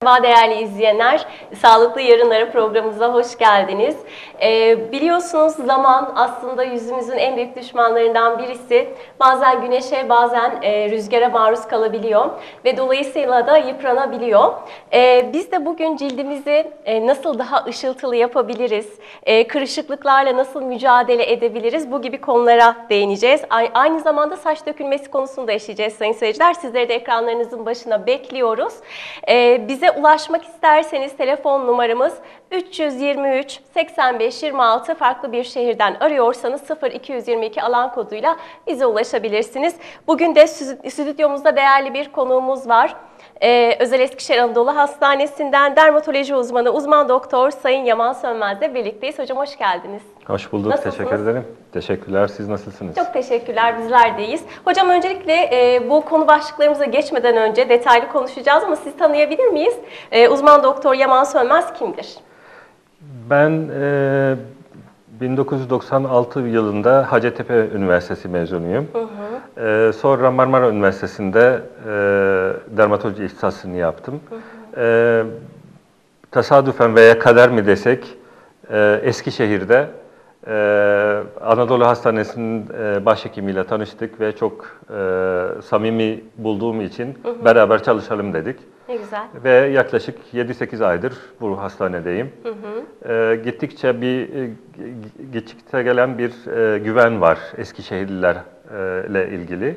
Merhaba değerli izleyenler, Sağlıklı Yarınlara programımıza hoş geldiniz. Biliyorsunuz zaman aslında yüzümüzün en büyük düşmanlarından birisi. Bazen güneşe, bazen rüzgara maruz kalabiliyor ve dolayısıyla da yıpranabiliyor. Biz de bugün cildimizi nasıl daha ışıltılı yapabiliriz, kırışıklıklarla nasıl mücadele edebiliriz, bu gibi konulara değineceğiz. Aynı zamanda saç dökülmesi konusunu da işleyeceğiz sayın seyirciler. Sizleri de ekranlarınızın başına bekliyoruz. Bize ulaşmak isterseniz telefon numaramız 323 85 26, farklı bir şehirden arıyorsanız 0222 alan koduyla bize ulaşabilirsiniz. Bugün de stüdyomuzda değerli bir konuğumuz var. Özel Eskişehir Anadolu Hastanesi'nden dermatoloji uzmanı, uzman doktor Sayın Yaman Sönmez'le birlikteyiz. Hocam hoş geldiniz. Hoş bulduk. Nasılsınız? Teşekkür ederim. Teşekkürler. Siz nasılsınız? Çok teşekkürler. Bizler deyiz. Hocam öncelikle bu konu başlıklarımıza geçmeden önce detaylı konuşacağız ama sizi tanıyabilir miyiz? Uzman doktor Yaman Sönmez kimdir? Ben 1996 yılında Hacettepe Üniversitesi mezunuyum. Sonra Marmara Üniversitesi'nde dermatoloji ihtisasını yaptım. Tesadüfen veya kader mi desek, Eskişehir'de Anadolu Hastanesi'nin başhekimiyle tanıştık ve çok samimi bulduğum için beraber çalışalım dedik. Ne güzel. Ve yaklaşık 7-8 aydır bu hastanedeyim. Gittikçe gelen bir güven var Eskişehirlilerle ilgili.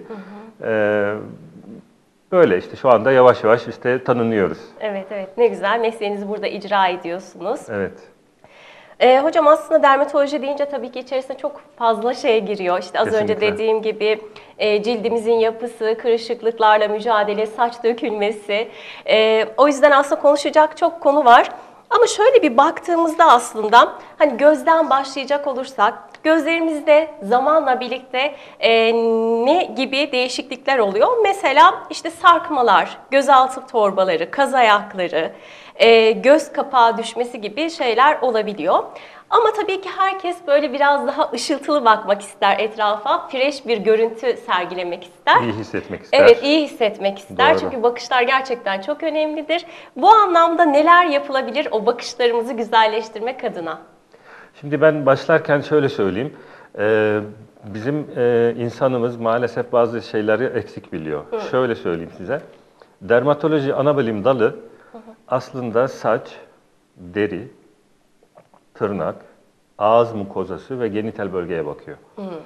Böyle işte şu anda yavaş yavaş işte tanınıyoruz. Evet, evet. Ne güzel. Mesleğinizi burada icra ediyorsunuz. Evet. Hocam aslında dermatoloji deyince tabii ki içerisine çok fazla şey giriyor. İşte az önce Kesinlikle. dediğim gibi cildimizin yapısı, kırışıklıklarla mücadele, saç dökülmesi. O yüzden aslında konuşacak çok konu var. Ama şöyle bir baktığımızda aslında hani gözden başlayacak olursak gözlerimizde zamanla birlikte ne gibi değişiklikler oluyor? Mesela işte sarkmalar, gözaltı torbaları, kaz ayakları, göz kapağı düşmesi gibi şeyler olabiliyor. Ama tabii ki herkes böyle biraz daha ışıltılı bakmak ister etrafa, fresh bir görüntü sergilemek ister. İyi hissetmek ister. Evet, iyi hissetmek ister. Doğru. Çünkü bakışlar gerçekten çok önemlidir. Bu anlamda neler yapılabilir o bakışlarımızı güzelleştirmek adına? Şimdi ben başlarken şöyle söyleyeyim. Bizim insanımız maalesef bazı şeyleri eksik biliyor. Şöyle söyleyeyim size. Dermatoloji anabilim dalı aslında saç, deri, tırnak, ağız mukozası ve genital bölgeye bakıyor.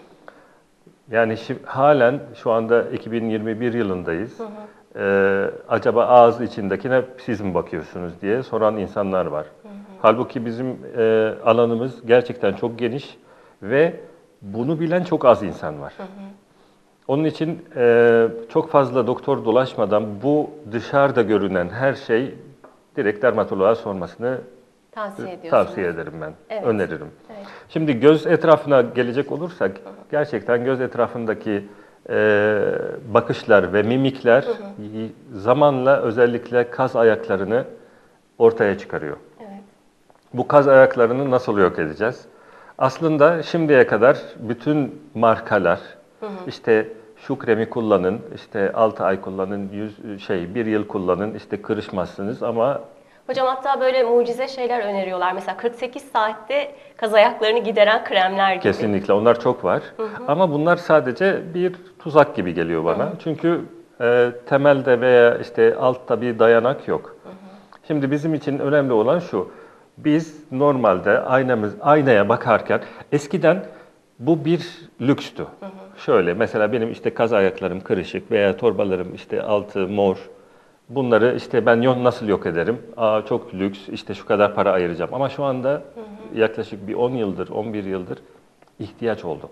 Yani halen şu anda 2021 yılındayız. Acaba ağız içindekine siz mi bakıyorsunuz diye soran insanlar var. Halbuki bizim alanımız gerçekten çok geniş ve bunu bilen çok az insan var. Onun için çok fazla doktor dolaşmadan bu dışarıda görünen her şey direkt dermatoloğa sormasını tavsiye ederim ben, Evet. öneririm. Evet. Şimdi göz etrafına gelecek olursak, gerçekten göz etrafındaki bakışlar ve mimikler zamanla özellikle kaz ayaklarını ortaya çıkarıyor. Evet. Bu kaz ayaklarını nasıl yok edeceğiz? Aslında şimdiye kadar bütün markalar, işte şu kremi kullanın, işte 6 ay kullanın, 1 yıl kullanın, işte kırışmazsınız ama Hocam hatta böyle mucize şeyler öneriyorlar. Mesela 48 saatte kaz ayaklarını gideren kremler gibi. kesinlikle onlar çok var. Ama bunlar sadece bir tuzak gibi geliyor bana. Çünkü temelde veya işte altta bir dayanak yok. Şimdi bizim için önemli olan şu. Biz normalde aynaya bakarken eskiden bu bir lükstü. Şöyle mesela benim işte kaz ayaklarım kırışık veya torbalarım işte altı mor. Bunları işte ben nasıl yok ederim? Çok lüks, işte şu kadar para ayıracağım. Ama şu anda yaklaşık bir 10 yıldır, 11 yıldır ihtiyaç oldu.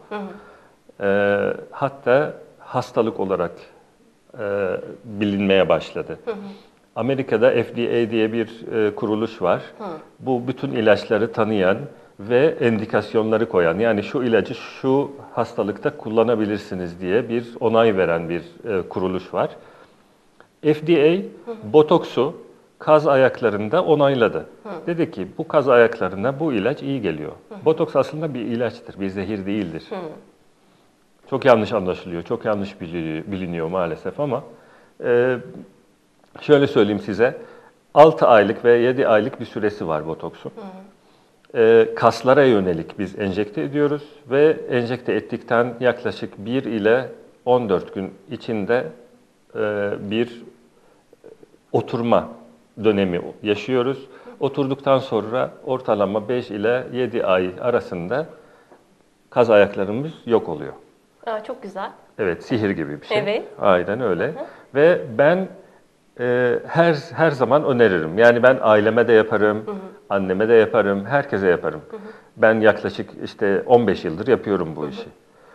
Hatta hastalık olarak bilinmeye başladı. Amerika'da FDA diye bir kuruluş var. Bu bütün ilaçları tanıyan ve endikasyonları koyan, yani şu ilacı şu hastalıkta kullanabilirsiniz diye bir onay veren bir kuruluş var. FDA botoksu kaz ayaklarında onayladı. Dedi ki bu kaz ayaklarına bu ilaç iyi geliyor. Botoks aslında bir ilaçtır, bir zehir değildir. Çok yanlış anlaşılıyor, çok yanlış biliniyor maalesef ama şöyle söyleyeyim size, 6 aylık ve 7 aylık bir süresi var botoksun. Kaslara yönelik biz enjekte ediyoruz ve enjekte ettikten yaklaşık 1 ile 14 gün içinde bir oturma dönemi yaşıyoruz. Oturduktan sonra ortalama 5 ile 7 ay arasında kaz ayaklarımız yok oluyor. Aa, çok güzel. Evet, sihir gibi bir şey. Evet. Aynen öyle. Ve ben her zaman öneririm. Yani ben aileme de yaparım, anneme de yaparım, herkese yaparım. Ben yaklaşık işte 15 yıldır yapıyorum bu işi.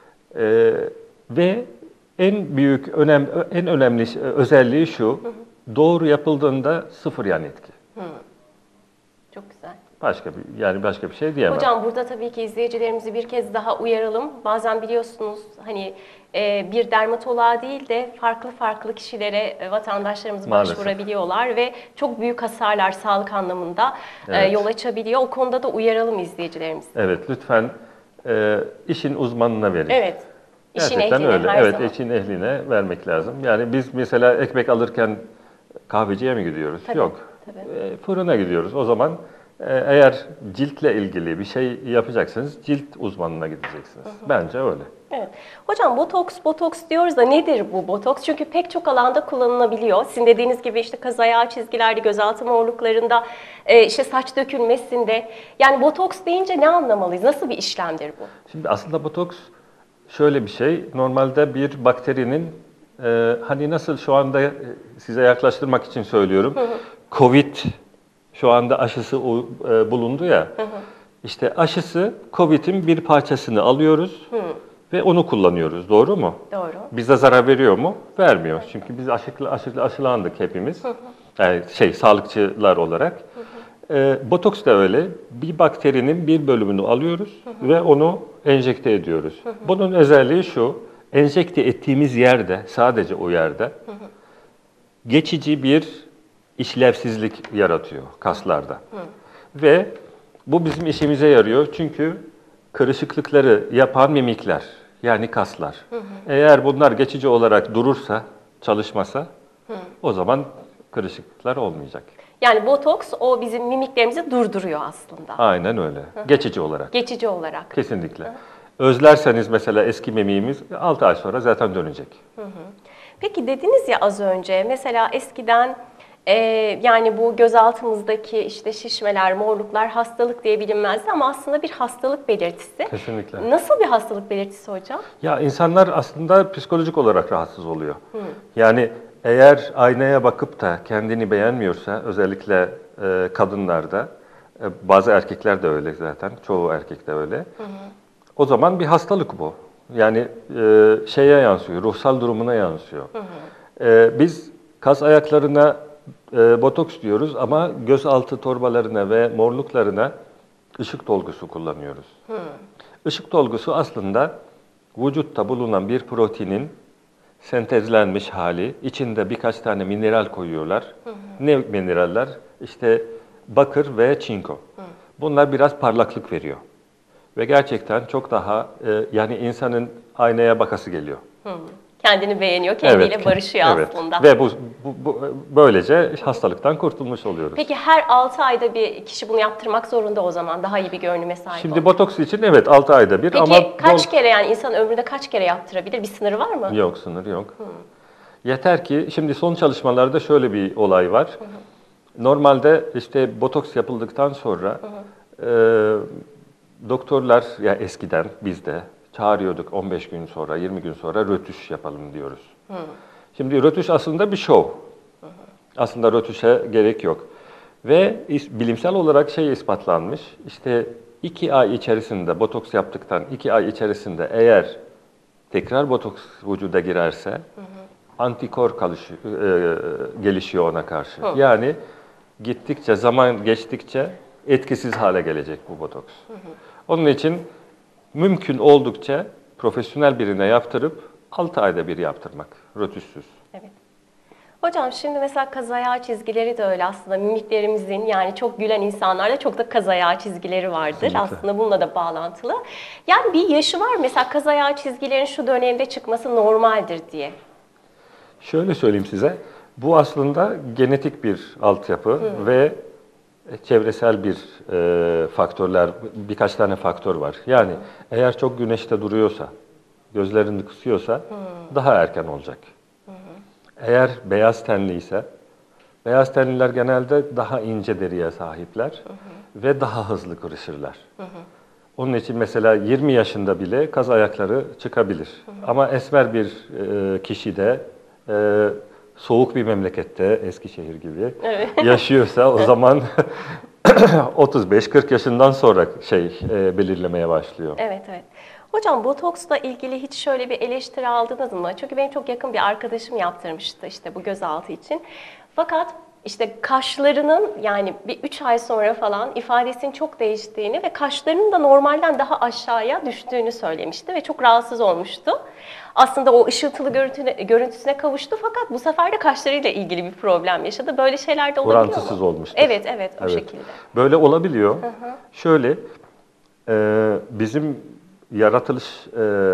Ve en büyük en önemli özelliği şu: doğru yapıldığında sıfır yan etki. Çok güzel. Başka bir şey diyemem. Hocam burada tabii ki izleyicilerimizi bir kez daha uyaralım. Bazen biliyorsunuz hani bir dermatoloğa değil de farklı kişilere vatandaşlarımız Maalesef başvurabiliyorlar ve çok büyük hasarlar sağlık anlamında Evet. yol açabiliyor. O konuda da uyaralım izleyicilerimizi. Evet, lütfen işin uzmanına verin. Evet. İşin Gerçekten ehline öyle. her Evet, zaman. işin ehline vermek lazım. Yani biz mesela ekmek alırken kahveciye mi gidiyoruz? Tabii, Yok. tabii. Fırına gidiyoruz. O zaman eğer ciltle ilgili bir şey yapacaksınız, cilt uzmanına gideceksiniz. Bence öyle. Evet. Hocam botoks diyoruz da nedir bu botoks? Çünkü pek çok alanda kullanılabiliyor. Sizin dediğiniz gibi işte kaz ayağı çizgilerde, gözaltı morluklarında, işte saç dökülmesinde. Yani botoks deyince ne anlamalıyız? Nasıl bir işlemdir bu? Şimdi aslında botoks şöyle bir şey. Normalde bir bakterinin hani nasıl şu anda size yaklaştırmak için söylüyorum. Covid şu anda aşısı bulundu ya. İşte aşısı Covid'in bir parçasını alıyoruz ve onu kullanıyoruz. Doğru mu? Doğru. Bize zarar veriyor mu? Vermiyor. Çünkü biz aşılandık hepimiz. Yani sağlıkçılar olarak. Botoks da öyle. Bir bakterinin bir bölümünü alıyoruz ve onu enjekte ediyoruz. Bunun özelliği şu: enjekte ettiğimiz yerde, sadece o yerde geçici bir işlevsizlik yaratıyor kaslarda. Ve bu bizim işimize yarıyor çünkü kırışıklıkları yapan mimikler, yani kaslar. Eğer bunlar geçici olarak durursa, çalışmasa, o zaman kırışıklıklar olmayacak. Yani botoks o bizim mimiklerimizi durduruyor aslında. Aynen öyle. Geçici olarak. Geçici olarak. Kesinlikle. Özlerseniz mesela eski mimiğimiz 6 ay sonra zaten dönecek. Peki dediniz ya az önce mesela eskiden yani bu gözaltımızdaki işte şişmeler, morluklar hastalık diye bilinmezdi ama aslında bir hastalık belirtisi. Kesinlikle. Nasıl bir hastalık belirtisi hocam? Ya insanlar aslında psikolojik olarak rahatsız oluyor. Yani eğer aynaya bakıp da kendini beğenmiyorsa, özellikle kadınlarda, bazı erkekler de öyle zaten, çoğu erkek de öyle. O zaman bir hastalık bu. Yani şeye yansıyor, ruhsal durumuna yansıyor. Biz kas ayaklarına botoks diyoruz ama gözaltı torbalarına ve morluklarına ışık dolgusu kullanıyoruz. Işık dolgusu aslında vücutta bulunan bir proteinin sentezlenmiş hali. İçinde birkaç tane mineral koyuyorlar. Ne mineraller? İşte bakır ve çinko. Bunlar biraz parlaklık veriyor. Ve gerçekten çok daha yani insanın aynaya bakası geliyor. Kendini beğeniyor, kendiyle barışıyor aslında. Ve böylece hastalıktan kurtulmuş oluyoruz. Peki her 6 ayda bir kişi bunu yaptırmak zorunda o zaman daha iyi bir görünüme sahip Şimdi olmak. botoks için evet 6 ayda bir. Peki ama kaç kere, yani insan ömründe kaç kere yaptırabilir? Bir sınırı var mı? Yok, sınır yok. Yeter ki şimdi son çalışmalarda şöyle bir olay var. Normalde işte botoks yapıldıktan sonra doktorlar, ya eskiden biz de çağırıyorduk 15 gün sonra, 20 gün sonra rötuş yapalım diyoruz. Şimdi rötuş aslında bir şov. Aslında rötuşa gerek yok. Ve bilimsel olarak ispatlanmış. İşte 2 ay içerisinde, botoks yaptıktan 2 ay içerisinde eğer tekrar botoks vücuda girerse antikor gelişiyor ona karşı. Yani gittikçe, zaman geçtikçe etkisiz hale gelecek bu botoks. Onun için mümkün oldukça profesyonel birine yaptırıp 6 ayda bir yaptırmak, rötuşsuz. Evet. Hocam şimdi mesela kaz ayağı çizgileri de öyle aslında mimiklerimizin, yani çok gülen insanlarda çok da kaz ayağı çizgileri vardır. Kesinlikle. Aslında bununla da bağlantılı. Yani bir yaşı var mesela kaz ayağı çizgilerin şu dönemde çıkması normaldir diye. Şöyle söyleyeyim size, Bu aslında genetik bir altyapı ve çevresel bir faktörler, birkaç tane faktör var. Yani eğer çok güneşte duruyorsa, gözlerini kısıyorsa daha erken olacak. Eğer beyaz tenliyse, beyaz tenliler genelde daha ince deriye sahipler ve daha hızlı kırışırlar. Onun için mesela 20 yaşında bile kaz ayakları çıkabilir. Ama esmer bir kişide soğuk bir memlekette, Eskişehir gibi yaşıyorsa o zaman 35-40 yaşından sonra belirlemeye başlıyor. Evet, evet. Hocam botoksla ilgili hiç şöyle bir eleştiri aldınız mı? Çünkü benim çok yakın bir arkadaşım yaptırmıştı işte bu gözaltı için. Fakat işte kaşlarının yani bir 3 ay sonra falan ifadesinin çok değiştiğini ve kaşlarının da normalden daha aşağıya düştüğünü söylemişti ve çok rahatsız olmuştu. Aslında o ışıltılı görüntüsüne kavuştu fakat bu sefer de kaşlarıyla ilgili bir problem yaşadı. Böyle şeyler de olabiliyor mu? Orantısız olmuştur. Evet, evet, o şekilde. Böyle olabiliyor. Şöyle, bizim yaratılış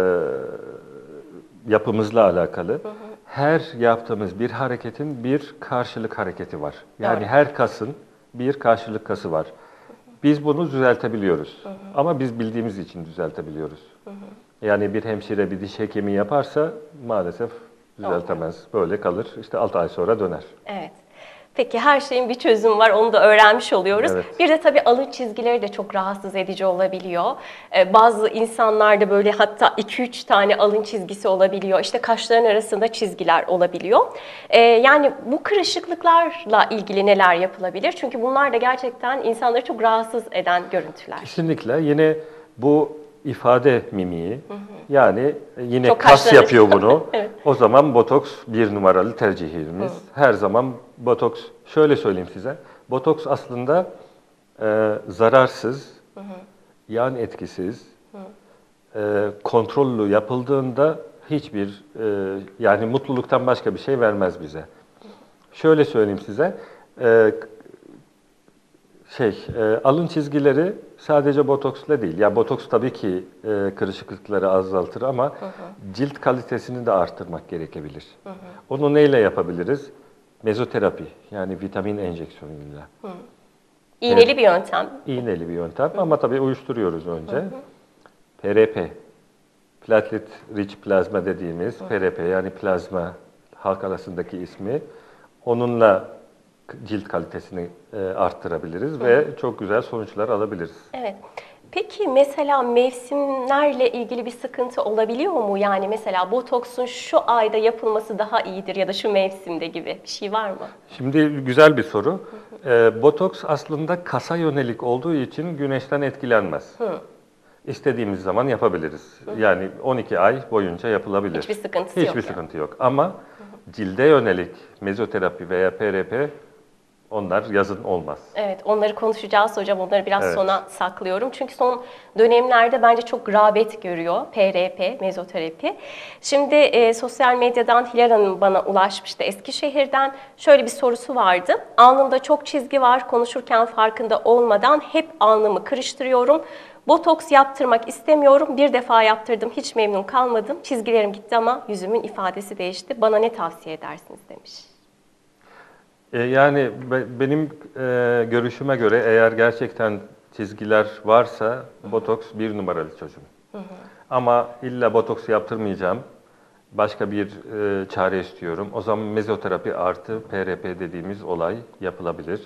yapımızla alakalı her yaptığımız bir hareketin bir karşılık hareketi var. Yani her kasın bir karşılık kası var. Biz bunu düzeltebiliyoruz. Ama biz bildiğimiz için düzeltebiliyoruz. Yani bir hemşire bir diş hekimi yaparsa maalesef düzeltemez. Böyle kalır. İşte 6 ay sonra döner. Evet. Peki her şeyin bir çözümü var, onu da öğrenmiş oluyoruz. Evet. Bir de tabii alın çizgileri de çok rahatsız edici olabiliyor. Bazı insanlarda böyle hatta 2-3 tane alın çizgisi olabiliyor. İşte kaşların arasında çizgiler olabiliyor. Yani bu kırışıklıklarla ilgili neler yapılabilir? Çünkü bunlar da gerçekten insanları çok rahatsız eden görüntüler. Kesinlikle. Yine bu ifade mimiği, yani yine Çok kas kaşları. yapıyor bunu. Evet. O zaman botoks bir numaralı tercihimiz. Her zaman botoks, şöyle söyleyeyim size, botoks aslında zararsız, yan etkisiz, kontrollü yapıldığında hiçbir yani mutluluktan başka bir şey vermez bize. Şöyle söyleyeyim size, alın çizgileri sadece botoksla değil. Ya botoks tabii ki kırışıklıkları azaltır ama cilt kalitesini de arttırmak gerekebilir. Onu neyle yapabiliriz? Mezoterapi, yani vitamin enjeksiyonuyla. İğneli bir yöntem. İğneli bir yöntem ama tabii uyuşturuyoruz önce. PRP, platelet rich plazma dediğimiz PRP, yani plazma halk arasındaki ismi. Onunla cilt kalitesini arttırabiliriz ve çok güzel sonuçlar alabiliriz. Evet. Peki mesela mevsimlerle ilgili bir sıkıntı olabiliyor mu? Yani mesela botoksun şu ayda yapılması daha iyidir ya da şu mevsimde gibi bir şey var mı? Şimdi güzel bir soru. Botoks aslında kasa yönelik olduğu için güneşten etkilenmez. İstediğimiz zaman yapabiliriz. Yani 12 ay boyunca yapılabilir. Hiçbir sıkıntısı yok. Hiçbir sıkıntı yok. Ama cilde yönelik mezoterapi veya PRP, onlar yazın olmaz. Evet, onları konuşacağız hocam. Onları biraz sona saklıyorum. Çünkü son dönemlerde bence çok rağbet görüyor PRP, mezoterapi. Şimdi sosyal medyadan Hilal Hanım bana ulaşmıştı Eskişehir'den. Şöyle bir sorusu vardı. Alnımda çok çizgi var. Konuşurken farkında olmadan hep alnımı kırıştırıyorum. Botoks yaptırmak istemiyorum. Bir defa yaptırdım. Hiç memnun kalmadım. Çizgilerim gitti ama yüzümün ifadesi değişti. Bana ne tavsiye edersiniz demiş. Yani benim görüşüme göre eğer gerçekten çizgiler varsa botoks bir numaralı çözüm. Ama illa botoks yaptırmayacağım, başka bir çare istiyorum. O zaman mezoterapi artı PRP dediğimiz olay yapılabilir.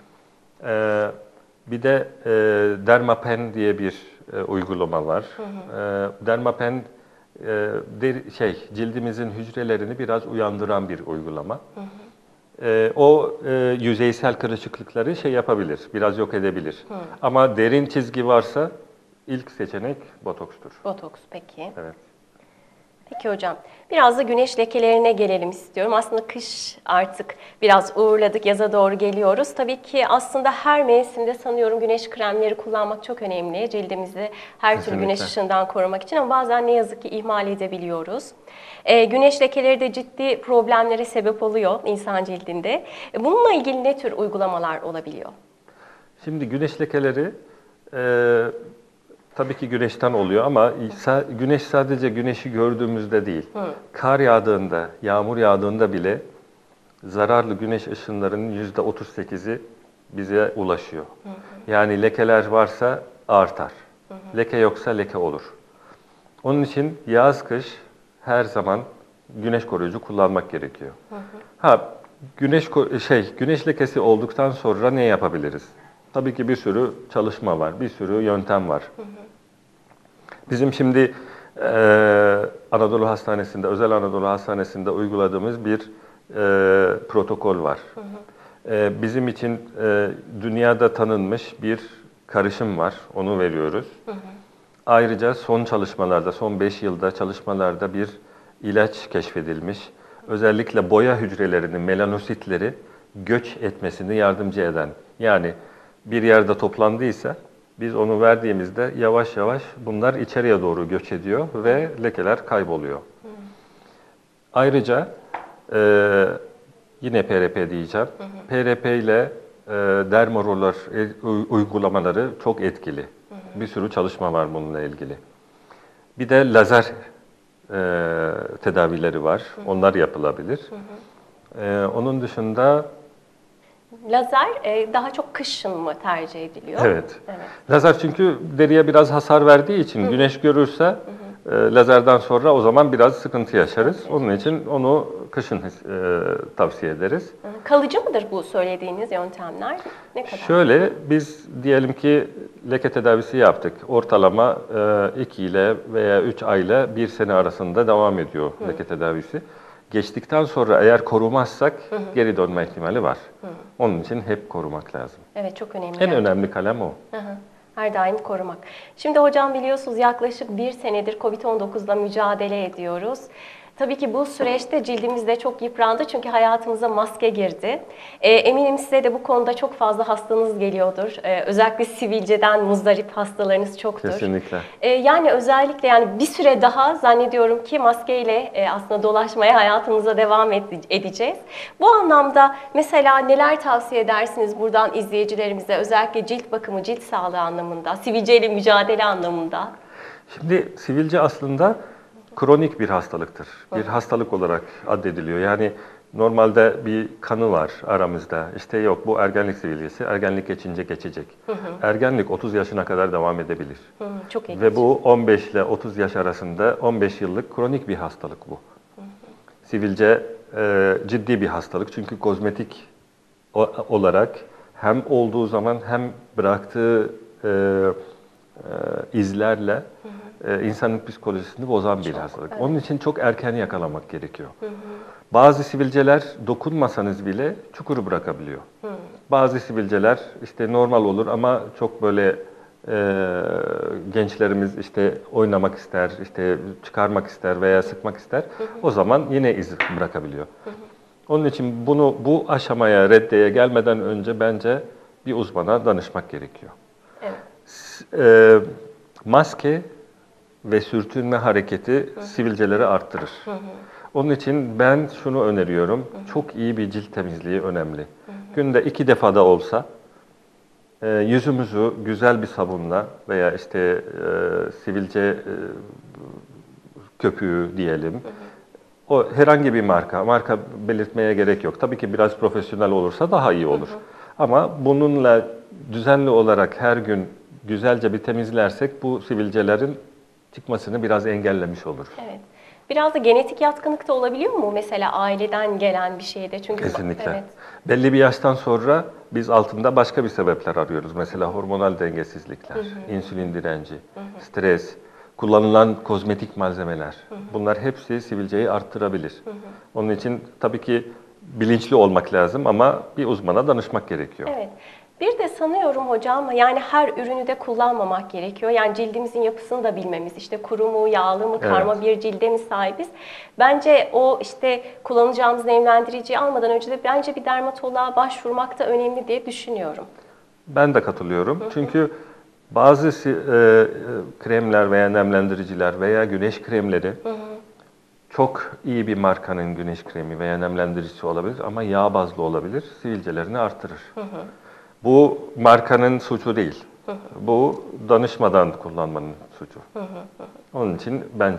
Bir de Dermapen diye bir uygulama var. Dermapen cildimizin hücrelerini biraz uyandıran bir uygulama. O yüzeysel kırışıklıkları yapabilir, biraz yok edebilir. Ama derin çizgi varsa ilk seçenek botokstur. Botoks peki. Evet. Peki hocam, biraz da güneş lekelerine gelelim istiyorum. Aslında kış artık biraz uğurladık, yaza doğru geliyoruz. Tabii ki aslında her mevsimde sanıyorum güneş kremleri kullanmak çok önemli. Cildimizi her türlü güneş ışığından korumak için ama bazen ne yazık ki ihmal edebiliyoruz. Güneş lekeleri de ciddi problemlere sebep oluyor insan cildinde. Bununla ilgili ne tür uygulamalar olabiliyor? Şimdi güneş lekeleri tabii ki güneşten oluyor ama güneş sadece güneşi gördüğümüzde değil. Kar yağdığında, yağmur yağdığında bile zararlı güneş ışınlarının %38'i bize ulaşıyor. Yani lekeler varsa artar. Leke yoksa leke olur. Onun için yaz kış her zaman güneş koruyucu kullanmak gerekiyor. Ha, güneş lekesi olduktan sonra ne yapabiliriz? Tabii ki bir sürü çalışma var, bir sürü yöntem var. Bizim şimdi Anadolu Hastanesi'nde, Özel Anadolu Hastanesi'nde uyguladığımız bir protokol var. Bizim için dünyada tanınmış bir karışım var, onu veriyoruz. Ayrıca son çalışmalarda, son 5 yılda çalışmalarda bir ilaç keşfedilmiş. Özellikle boya hücrelerinin, melanositleri göç etmesini yardımcı eden. Yani bir yerde toplandıysa biz onu verdiğimizde yavaş yavaş bunlar içeriye doğru göç ediyor ve lekeler kayboluyor. Ayrıca yine PRP diyeceğim. PRP ile dermaroller uygulamaları çok etkili. Bir sürü çalışma var bununla ilgili. Bir de lazer tedavileri var. Onlar yapılabilir. Onun dışında Lazer daha çok kışın mı tercih ediliyor? evet. Lazer çünkü deriye biraz hasar verdiği için güneş görürse lazerden sonra o zaman biraz sıkıntı yaşarız. Onun için onu kışın tavsiye ederiz. Kalıcı mıdır bu söylediğiniz yöntemler? Ne kadar? Şöyle, biz diyelim ki leke tedavisi yaptık. Ortalama 2 ile veya 3 ayla 1 sene arasında devam ediyor leke tedavisi. Geçtikten sonra eğer korumazsak geri dönme ihtimali var. Onun için hep korumak lazım. Evet, çok önemli. En önemli kalem o. Her daim korumak. Şimdi hocam biliyorsunuz yaklaşık 1 senedir COVID-19'la mücadele ediyoruz. Tabii ki bu süreçte cildimiz de çok yıprandı çünkü hayatımıza maske girdi. Eminim size de bu konuda çok fazla hastanız geliyordur. Özellikle sivilceden muzdarip hastalarınız çoktur. Kesinlikle. Yani özellikle bir süre daha zannediyorum ki maskeyle aslında dolaşmaya hayatımıza devam edeceğiz. Bu anlamda mesela neler tavsiye edersiniz buradan izleyicilerimize, özellikle cilt bakımı, cilt sağlığı anlamında, sivilceyle mücadele anlamında? Şimdi sivilce aslında kronik bir hastalıktır. Bir hastalık olarak addediliyor. Yani normalde bir kanı var aramızda. İşte yok bu ergenlik sivilcesi, ergenlik geçince geçecek. Ergenlik 30 yaşına kadar devam edebilir. Çok ilginç. Ve bu 15 ile 30 yaş arasında 15 yıllık kronik bir hastalık bu. Sivilce ciddi bir hastalık çünkü kozmetik olarak hem olduğu zaman hem bıraktığı izlerle insanın psikolojisini bozan bir hastalık. Evet. Onun için çok erken yakalamak gerekiyor. Bazı sivilceler dokunmasanız bile çukuru bırakabiliyor. Bazı sivilceler işte normal olur ama çok böyle gençlerimiz işte oynamak ister, işte çıkarmak ister veya sıkmak ister. O zaman yine iz bırakabiliyor. Onun için bu aşamaya, reddeye gelmeden önce bence bir uzmana danışmak gerekiyor. Evet. Maske ve sürtünme hareketi sivilceleri arttırır. Onun için ben şunu öneriyorum, çok iyi bir cilt temizliği önemli. Günde 2 defa da olsa yüzümüzü güzel bir sabunla veya işte sivilce köpüğü diyelim, o herhangi bir marka belirtmeye gerek yok. Tabii ki biraz profesyonel olursa daha iyi olur. Ama bununla düzenli olarak her gün güzelce bir temizlersek bu sivilcelerin çıkmasını biraz engellemiş olur. Evet. Biraz da genetik yatkınlık da olabiliyor mu mesela aileden gelen bir şeyde? Çünkü Kesinlikle. evet. Belli bir yaştan sonra biz altında başka bir sebepler arıyoruz. Mesela hormonal dengesizlikler, insülin direnci, stres, kullanılan kozmetik malzemeler. Bunlar hepsi sivilceyi arttırabilir. Onun için tabii ki bilinçli olmak lazım ama bir uzmana danışmak gerekiyor. Evet. Bir de sanıyorum hocam yani her ürünü de kullanmamak gerekiyor. Yani cildimizin yapısını da bilmemiz. İşte kuru mu, yağlı mı, karma bir cilde mi sahibiz? Bence o işte kullanacağımız nemlendiriciyi almadan önce de bence bir dermatoloğa başvurmak da önemli diye düşünüyorum. Ben de katılıyorum. Çünkü bazı kremler veya nemlendiriciler veya güneş kremleri çok iyi bir markanın güneş kremi veya nemlendiricisi olabilir ama yağ bazlı olabilir, sivilcelerini artırır. Bu markanın suçu değil. Bu danışmadan kullanmanın suçu. Onun için bence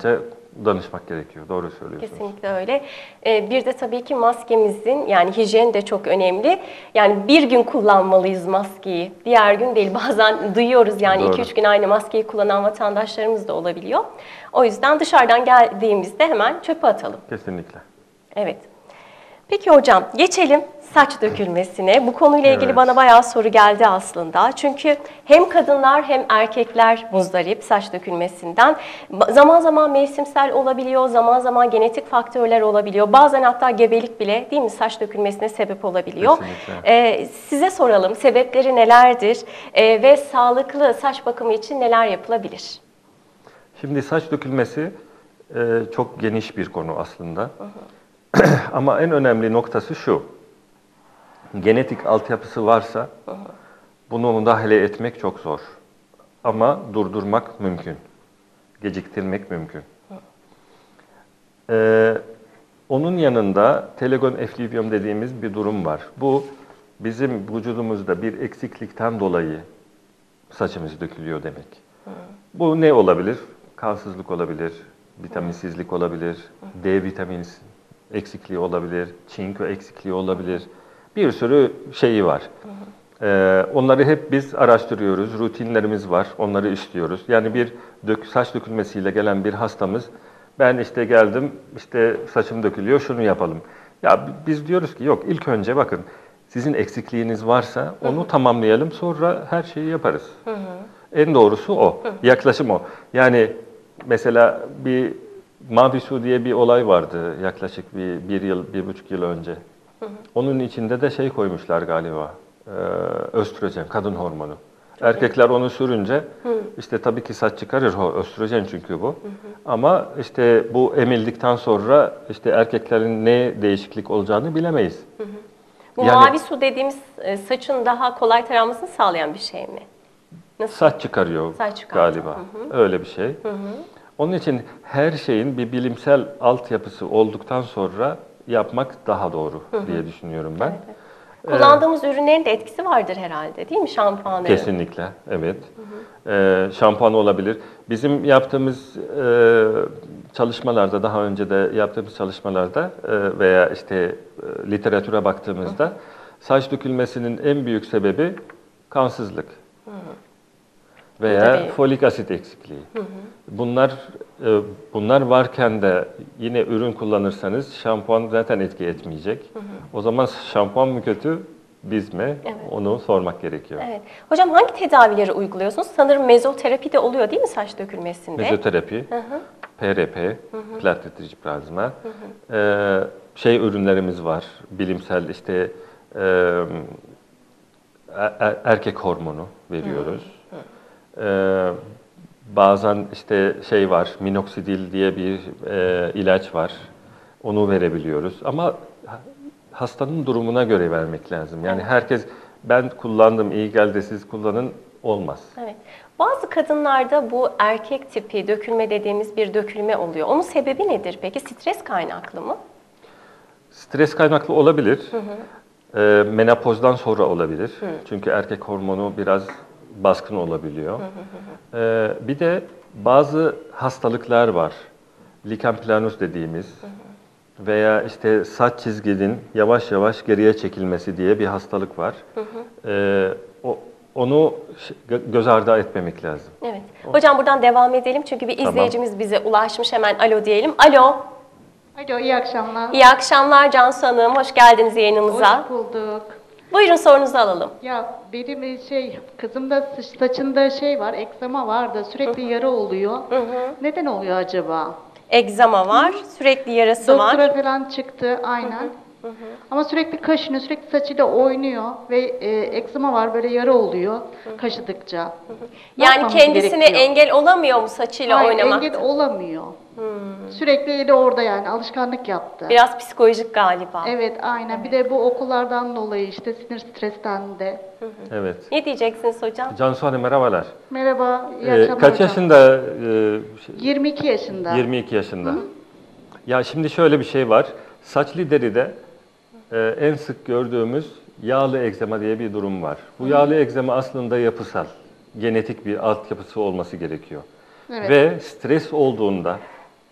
danışmak gerekiyor. Doğru söylüyorsunuz. Kesinlikle öyle. Bir de tabii ki maskemizin yani hijyen de çok önemli. Yani bir gün kullanmalıyız maskeyi. Diğer gün değil. Bazen duyuyoruz yani Doğru. 2-3 gün aynı maskeyi kullanan vatandaşlarımız da olabiliyor. O yüzden dışarıdan geldiğimizde hemen çöpe atalım. Kesinlikle. Evet. Peki hocam geçelim saç dökülmesine. Bu konuyla ilgili Evet. bana bayağı soru geldi aslında. Çünkü hem kadınlar hem erkekler muzdarip saç dökülmesinden. Zaman zaman mevsimsel olabiliyor, zaman zaman genetik faktörler olabiliyor. Bazen hatta gebelik bile değil mi saç dökülmesine sebep olabiliyor. Size soralım sebepleri nelerdir ve sağlıklı saç bakımı için neler yapılabilir? Şimdi saç dökülmesi çok geniş bir konu aslında. Ama en önemli noktası şu. Genetik altyapısı varsa bunu müdahale etmek çok zor. Ama durdurmak mümkün. Geciktirmek mümkün. Onun yanında telegon effluvium dediğimiz bir durum var. Bu bizim vücudumuzda bir eksiklikten dolayı saçımız dökülüyor demek. Bu ne olabilir? Kansızlık olabilir, vitaminsizlik olabilir, D vitamini eksikliği olabilir, çinko eksikliği olabilir. Bir sürü şeyi var. Onları hep biz araştırıyoruz, rutinlerimiz var, onları işliyoruz. Yani bir saç dökülmesiyle gelen bir hastamız, ben işte geldim, işte saçım dökülüyor, şunu yapalım. Ya biz diyoruz ki yok, ilk önce bakın, sizin eksikliğiniz varsa onu tamamlayalım, sonra her şeyi yaparız. En doğrusu o, yaklaşım o. Yani mesela bir Mavi Su diye bir olay vardı yaklaşık bir yıl, 1,5 yıl önce. Onun içinde de şey koymuşlar galiba, östrojen, kadın hormonu. Erkekler onu sürünce işte tabii ki saç çıkarır, o östrojen çünkü bu. Ama işte bu emildikten sonra işte erkeklerin ne değişiklik olacağını bilemeyiz. Bu Yani, mavi su dediğimiz saçın daha kolay taramasını sağlayan bir şey mi? Nasıl? saç çıkarıyor galiba. Öyle bir şey. Onun için her şeyin bir bilimsel altyapısı olduktan sonra yapmak daha doğru diye düşünüyorum ben. Evet. Kullandığımız ürünlerin de etkisi vardır herhalde değil mi şampuanların? Kesinlikle, evet. Şampuan olabilir. Bizim yaptığımız çalışmalarda, daha önce de yaptığımız çalışmalarda veya işte literatüre baktığımızda saç dökülmesinin en büyük sebebi kansızlık. Veya folik asit eksikliği. Bunlar varken de yine ürün kullanırsanız şampuan zaten etki etmeyecek. O zaman şampuan mı kötü, biz mi? Evet. Onu sormak gerekiyor. Evet. Hocam hangi tedavileri uyguluyorsunuz? Sanırım mezoterapi de oluyor değil mi saç dökülmesinde? Mezoterapi, PRP, platelet plazma, ürünlerimiz var, bilimsel işte erkek hormonu veriyoruz. Bazen işte şey var, minoksidil diye bir ilaç var. Onu verebiliyoruz. Ama hastanın durumuna göre vermek lazım. Yani herkes ben kullandım, iyi geldi, siz kullanın olmaz. Evet. Bazı kadınlarda bu erkek tipi dökülme dediğimiz bir dökülme oluyor. Onun sebebi nedir peki? Stres kaynaklı mı? Stres kaynaklı olabilir. Menopozdan sonra olabilir. Çünkü erkek hormonu biraz baskın olabiliyor. Bir de bazı hastalıklar var. Lichen planus dediğimiz veya işte saç çizginin yavaş yavaş geriye çekilmesi diye bir hastalık var. Onu göz ardı etmemek lazım. Evet. Hocam buradan devam edelim çünkü bir izleyicimiz bize ulaşmış. Hemen alo diyelim. Alo. Alo, iyi akşamlar. İyi akşamlar Cansu Hanım. Hoş geldiniz yayınımıza. Hoş bulduk. Buyurun sorunuzu alalım. Ya benim kızımda saçında var, egzama var da sürekli yara oluyor. Neden oluyor acaba? Egzama var, sürekli yarası var. Doktora falan çıktı, aynen. Ama sürekli kaşınıyor, sürekli saçıyla oynuyor ve egzama var, böyle yara oluyor kaşıdıkça. Ne Yani yapmamız kendisine gerekiyor? engel olamıyor mu saçıyla Hayır, oynamak? engel olamıyor. Sürekli eli orada, yani alışkanlık yaptı. Biraz psikolojik galiba. Evet, aynen. Bir de bu okullardan dolayı işte sinir stresten de. Evet. Ne diyeceksiniz hocam? Cansu Hanım merhabalar. Merhaba, iyi akşamlar Kaç hocam. yaşında? 22 yaşında. 22 yaşında. Ya şimdi şöyle bir şey var. Saçlı deride en sık gördüğümüz yağlı egzama diye bir durum var. Bu yağlı egzama aslında yapısal, genetik bir altyapısı olması gerekiyor. Evet. Ve stres olduğunda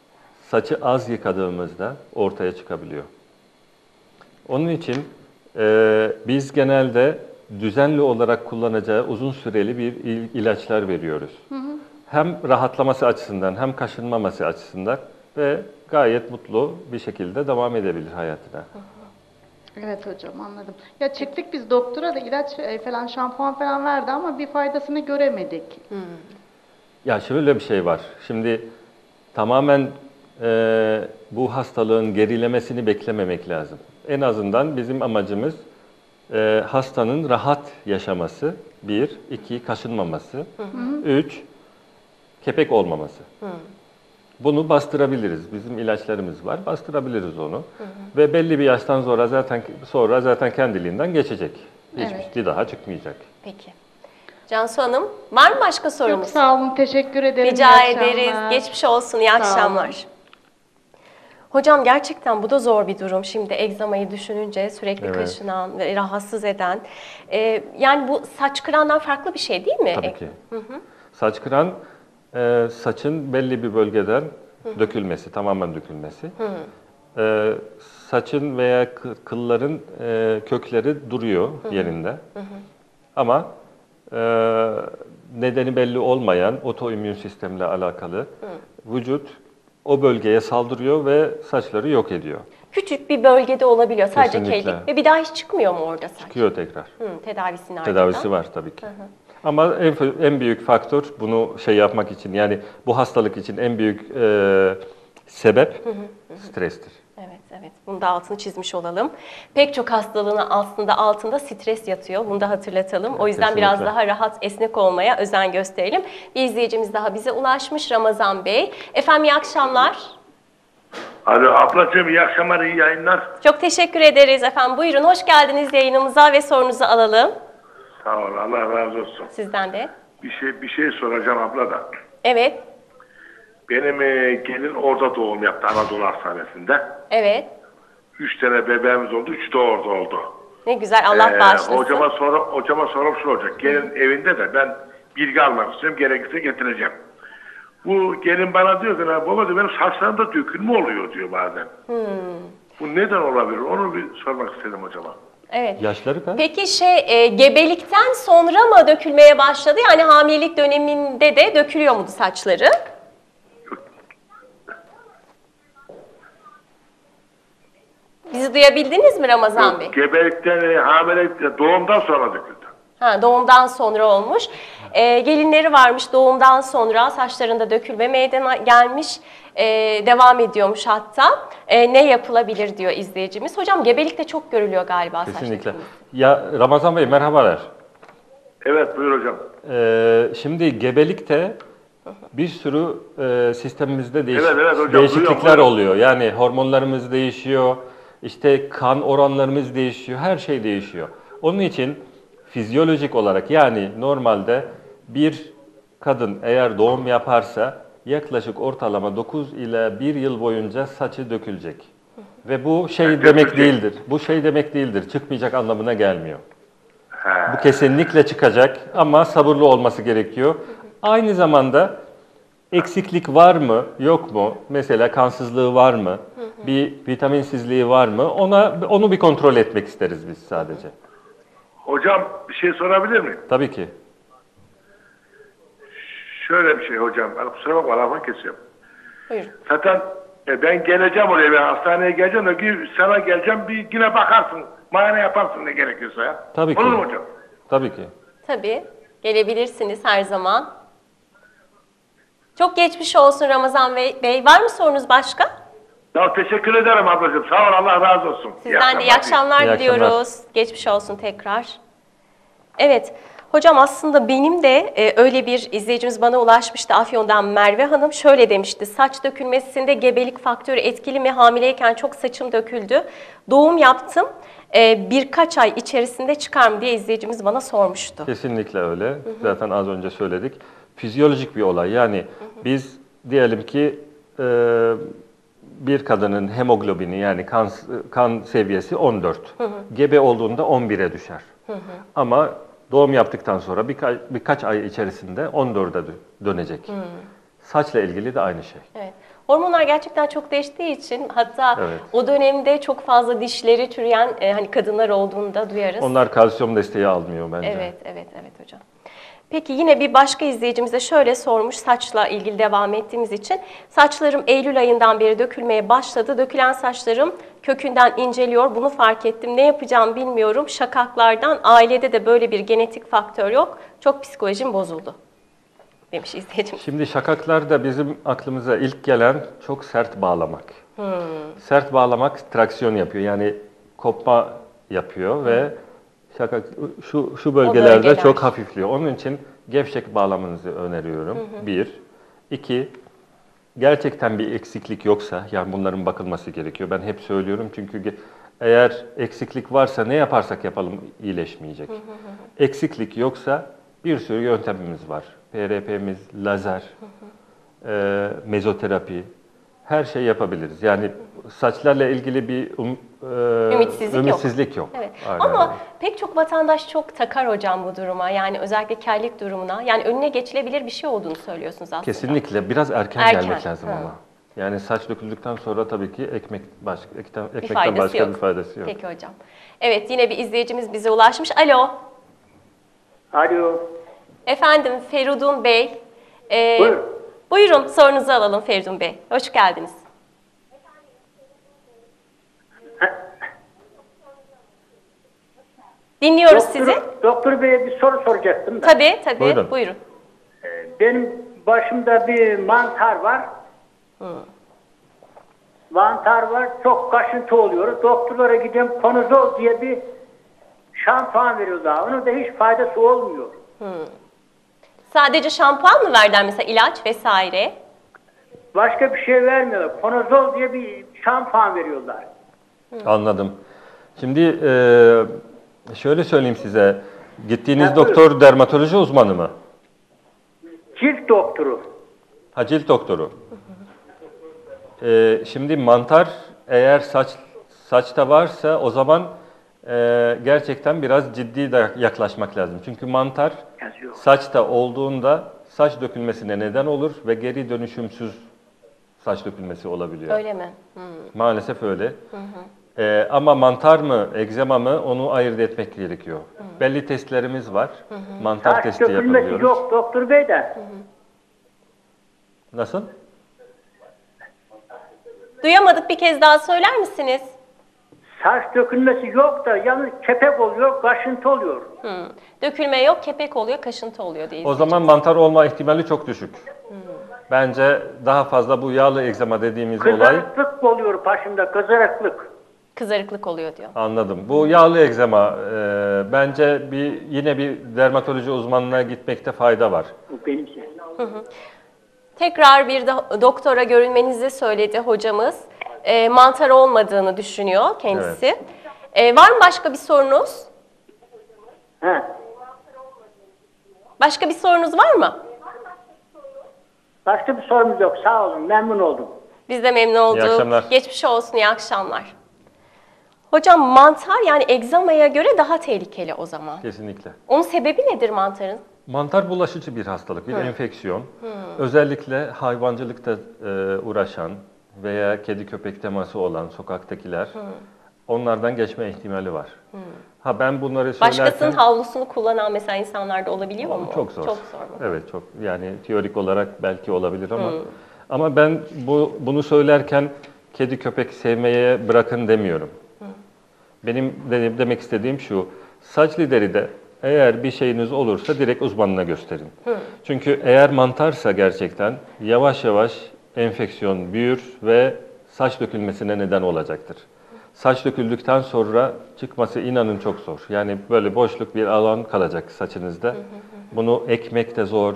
saçı az yıkadığımızda ortaya çıkabiliyor. Onun için biz genelde düzenli olarak kullanacağı uzun süreli bir ilaçlar veriyoruz. Hem rahatlaması açısından hem kaşınmaması açısından ve gayet mutlu bir şekilde devam edebilir hayatına. Evet hocam, anladım. Ya çıktık biz doktora da ilaç falan, şampuan falan verdi ama bir faydasını göremedik. Ya şöyle bir şey var. Şimdi tamamen bu hastalığın gerilemesini beklememek lazım. En azından bizim amacımız hastanın rahat yaşaması. 1, 2, kaşınmaması. 3, kepek olmaması. Bunu bastırabiliriz. Bizim ilaçlarımız var. Bastırabiliriz onu. Ve belli bir yaştan sonra zaten kendiliğinden geçecek. Hiçbir daha çıkmayacak. Peki. Cansu Hanım, var mı başka Çok sorunuz? sağ olun, teşekkür ederim. Rica İyi ederiz. akşamlar. Geçmiş olsun. İyi Sağ akşamlar. olun. Hocam gerçekten bu da zor bir durum. Şimdi egzamayı düşününce sürekli Evet. kaşınan ve rahatsız eden. Yani bu saç kırandan farklı bir şey değil mi? Tabii ki. Saç kıran, saçın belli bir bölgeden dökülmesi, tamamen dökülmesi. Saçın veya kılların kökleri duruyor yerinde. Ama nedeni belli olmayan otoimmün sistemle alakalı vücut o bölgeye saldırıyor ve saçları yok ediyor. Küçük bir bölgede olabiliyor. Sadece Kesinlikle. kellik ve bir daha hiç çıkmıyor mu orada saç? Çıkıyor tekrar. Tedavisinin ardından. Tedavisi var tabii ki. Ama en büyük faktör bunu yapmak için, yani bu hastalık için en büyük sebep strestir. Evet. Bunu da altını çizmiş olalım. Pek çok hastalığın aslında altında stres yatıyor. Bunu da hatırlatalım. O yüzden Kesinlikle. biraz daha rahat, esnek olmaya özen gösterelim. Bir izleyicimiz daha bize ulaşmış, Ramazan Bey. Efendim iyi akşamlar. Alo ablacığım, iyi akşamlar, iyi yayınlar. Çok teşekkür ederiz efendim. Buyurun, hoş geldiniz yayınımıza ve sorunuzu alalım. Sağ ol, Allah razı olsun. Sizden de. Bir şey soracağım abla da. Evet, Benim gelin orada doğum yaptı, Anadolu Hastanesi'nde. evet. 3 tane bebeğimiz oldu, 3 de orada oldu. Ne güzel, Allah bağışlasın. Hocama sorum şu olacak. Gelin evinde de ben bilgi almak istiyorum, gerekirse getireceğim. Bu gelin bana diyor ki, baba diyor, benim saçlarımda dökülme oluyor diyor bazen. Bu neden olabilir? Onu bir sormak istedim hocama. Evet. Yaşları kaç? Peki gebelikten sonra mı dökülmeye başladı? Yani hamilelik döneminde de dökülüyor muydu saçları? Bizi duyabildiniz mi Ramazan Bey? Gebelikten, hamilelikten, doğumdan sonra döküldü. Doğumdan sonra olmuş. Gelinleri varmış, doğumdan sonra saçlarında dökülme meydana gelmiş. Devam ediyormuş hatta. Ne yapılabilir diyor izleyicimiz. Hocam gebelikte çok görülüyor galiba saç Kesinlikle. dökülmesi. Ya Ramazan Bey merhabalar. Evet, buyur hocam. Şimdi gebelikte bir sürü sistemimizde Evet, hocam, değişiklikler duyuyorum. oluyor. Yani hormonlarımız değişiyor, işte kan oranlarımız değişiyor, her şey değişiyor. Onun için fizyolojik olarak, yani normalde bir kadın eğer doğum yaparsa yaklaşık ortalama 9 ila 1 yıl boyunca saçı dökülecek. Ve bu demek dökülecek. değildir. Bu demek değildir. Çıkmayacak anlamına gelmiyor. Bu kesinlikle çıkacak ama sabırlı olması gerekiyor. Aynı zamanda eksiklik var mı, yok mu? Mesela kansızlığı var mı? Bir vitaminsizliği var mı? Onu bir kontrol etmek isteriz biz sadece. Hocam bir şey sorabilir miyim? Tabii ki. Şöyle bir şey hocam. Kusura bakma, lafını kesiyorum. Buyurun. Zaten ben geleceğim oraya, ben hastaneye geleceğim de sana geleceğim, bir yine bakarsın. Muayene yaparsın ne gerekiyorsa ya. Tabii ki. Olur mu hocam? Tabii ki. Tabii, gelebilirsiniz her zaman. Çok geçmiş olsun Ramazan Bey. Var mı sorunuz başka? Ya teşekkür ederim ablacığım. Sağ ol, Allah razı olsun. Sizden de iyi akşamlar İyi akşamlar. diliyoruz. Geçmiş olsun tekrar. Evet, hocam aslında benim de öyle bir izleyicimiz bana ulaşmıştı. Afyon'dan Merve Hanım şöyle demişti. Saç dökülmesinde gebelik faktörü etkili mi? Hamileyken çok saçım döküldü. Doğum yaptım. Birkaç ay içerisinde çıkar mı diye izleyicimiz bana sormuştu. Kesinlikle öyle. Zaten az önce söyledik. Fizyolojik bir olay. Yani biz diyelim ki bir kadının hemoglobini, yani kan seviyesi 14. Gebe olduğunda 11'e düşer. Ama doğum yaptıktan sonra birkaç ay içerisinde 14'e dönecek. Saçla ilgili de aynı şey. Evet. Hormonlar gerçekten çok değiştiği için hatta Evet. o dönemde çok fazla dişleri çürüyen hani kadınlar olduğunu da duyarız. Onlar kalsiyum desteği almıyor bence. Evet hocam. Peki yine bir başka izleyicimiz de şöyle sormuş, saçla ilgili devam ettiğimiz için. Saçlarım Eylül ayından beri dökülmeye başladı. Dökülen saçlarım kökünden inceliyor. Bunu fark ettim. Ne yapacağım bilmiyorum. Şakaklardan, ailede de böyle bir genetik faktör yok. Çok psikolojim bozuldu demiş izleyicimiz. Şimdi şakaklarda bizim aklımıza ilk gelen çok sert bağlamak. Sert bağlamak traksiyon yapıyor. Yani kopma yapıyor ve şakak şu bölgelerde bölgeler. çok hafifliyor. Onun için gevşek bağlamanızı öneriyorum. Bir. İki, gerçekten bir eksiklik yoksa, yani bunların bakılması gerekiyor. Ben hep söylüyorum çünkü eğer eksiklik varsa ne yaparsak yapalım iyileşmeyecek. Eksiklik yoksa bir sürü yöntemimiz var. PRP'miz, lazer, mezoterapi, her şey yapabiliriz. Yani saçlarla ilgili bir ümitsizlik yok. Evet. Aynen Ama öyle. pek çok vatandaş çok takar hocam bu duruma. Yani özellikle kellik durumuna. Yani önüne geçilebilir bir şey olduğunu söylüyorsunuz aslında. Kesinlikle. Biraz erken Erken. gelmek lazım ama. Yani saç döküldükten sonra tabii ki ekmekten faydası başka yok. bir faydası yok. Peki hocam. Evet, yine bir izleyicimiz bize ulaşmış. Alo. Alo. Efendim Feridun Bey. Buyurun. Buyurun sorunuzu alalım Feridun Bey. Hoş geldiniz. Dinliyoruz sizi. Doktor Bey'e bir soru soracaktım da. Tabii. Buyurun. Buyurun. Benim başımda bir mantar var. Mantar var. Çok kaşıntı oluyor. Doktorlara gidiyorum. Konozol diye bir şampuan veriyorlar. Onun da hiç faydası olmuyor. Sadece şampuan mı verdiler mesela ilaç vesaire? Başka bir şey vermiyorlar. Konozol diye bir şampuan veriyorlar. Anladım. Şimdi şöyle söyleyeyim size. Gittiğiniz Ha, doktor dermatoloji uzmanı mı? Cilt doktoru. Ha, cilt doktoru. Şimdi mantar eğer saçta varsa o zaman gerçekten biraz ciddi de yaklaşmak lazım. Çünkü mantar Yazıyor. saçta olduğunda saç dökülmesine neden olur ve geri dönüşümsüz saç dökülmesi olabiliyor. Öyle mi? Maalesef öyle. Ama mantar mı, egzama mı onu ayırt etmek gerekiyor. Belli testlerimiz var. Mantar Saç testi dökülmesi yapabiliyoruz. yok doktor bey de. Nasıl? Duyamadık, bir kez daha söyler misiniz? Saç dökülmesi yok da yalnız kepek oluyor, kaşıntı oluyor. Dökülme yok, kepek oluyor, kaşıntı oluyor diye. O zaman mantar olma ihtimali çok düşük. Bence daha fazla bu yağlı egzama dediğimiz olay, Kızarıklık oluyor başımda, kızarıklık. Kızarıklık oluyor diyor. anladım. Bu yağlı egzama bence yine bir dermatoloji uzmanına gitmekte fayda var. Bu benim şey. Tekrar bir de doktora görünmenizi söyledi hocamız. Mantar olmadığını düşünüyor kendisi. Var mı başka bir sorunuz? He. Başka bir sorunuz var mı? Başka bir sorumuz yok. Sağ olun. Memnun oldum. Biz de memnun olduk. İyi akşamlar. Geçmiş olsun, iyi akşamlar. Hocam mantar yani egzamaya göre daha tehlikeli o zaman. Kesinlikle. Onun sebebi nedir mantarın? Mantar bulaşıcı bir hastalık, bir enfeksiyon. Özellikle hayvancılıkta uğraşan veya kedi köpek teması olan sokaktakiler onlardan geçme ihtimali var. Ha, ben bunları söylerken... Başkasının havlusunu kullanan mesela insanlarda olabiliyor mu? Çok zor. Çok zor mu? Evet, çok. Yani teorik olarak belki olabilir ama ben bunu söylerken kedi köpek sevmeye bırakın demiyorum. Benim demek istediğim şu: saçlı deride eğer bir şeyiniz olursa direkt uzmanına gösterin. Çünkü eğer mantarsa gerçekten yavaş yavaş enfeksiyon büyür ve saç dökülmesine neden olacaktır. Saç döküldükten sonra çıkması inanın çok zor. Yani böyle boşluk bir alan kalacak saçınızda. Bunu ekmek de zor,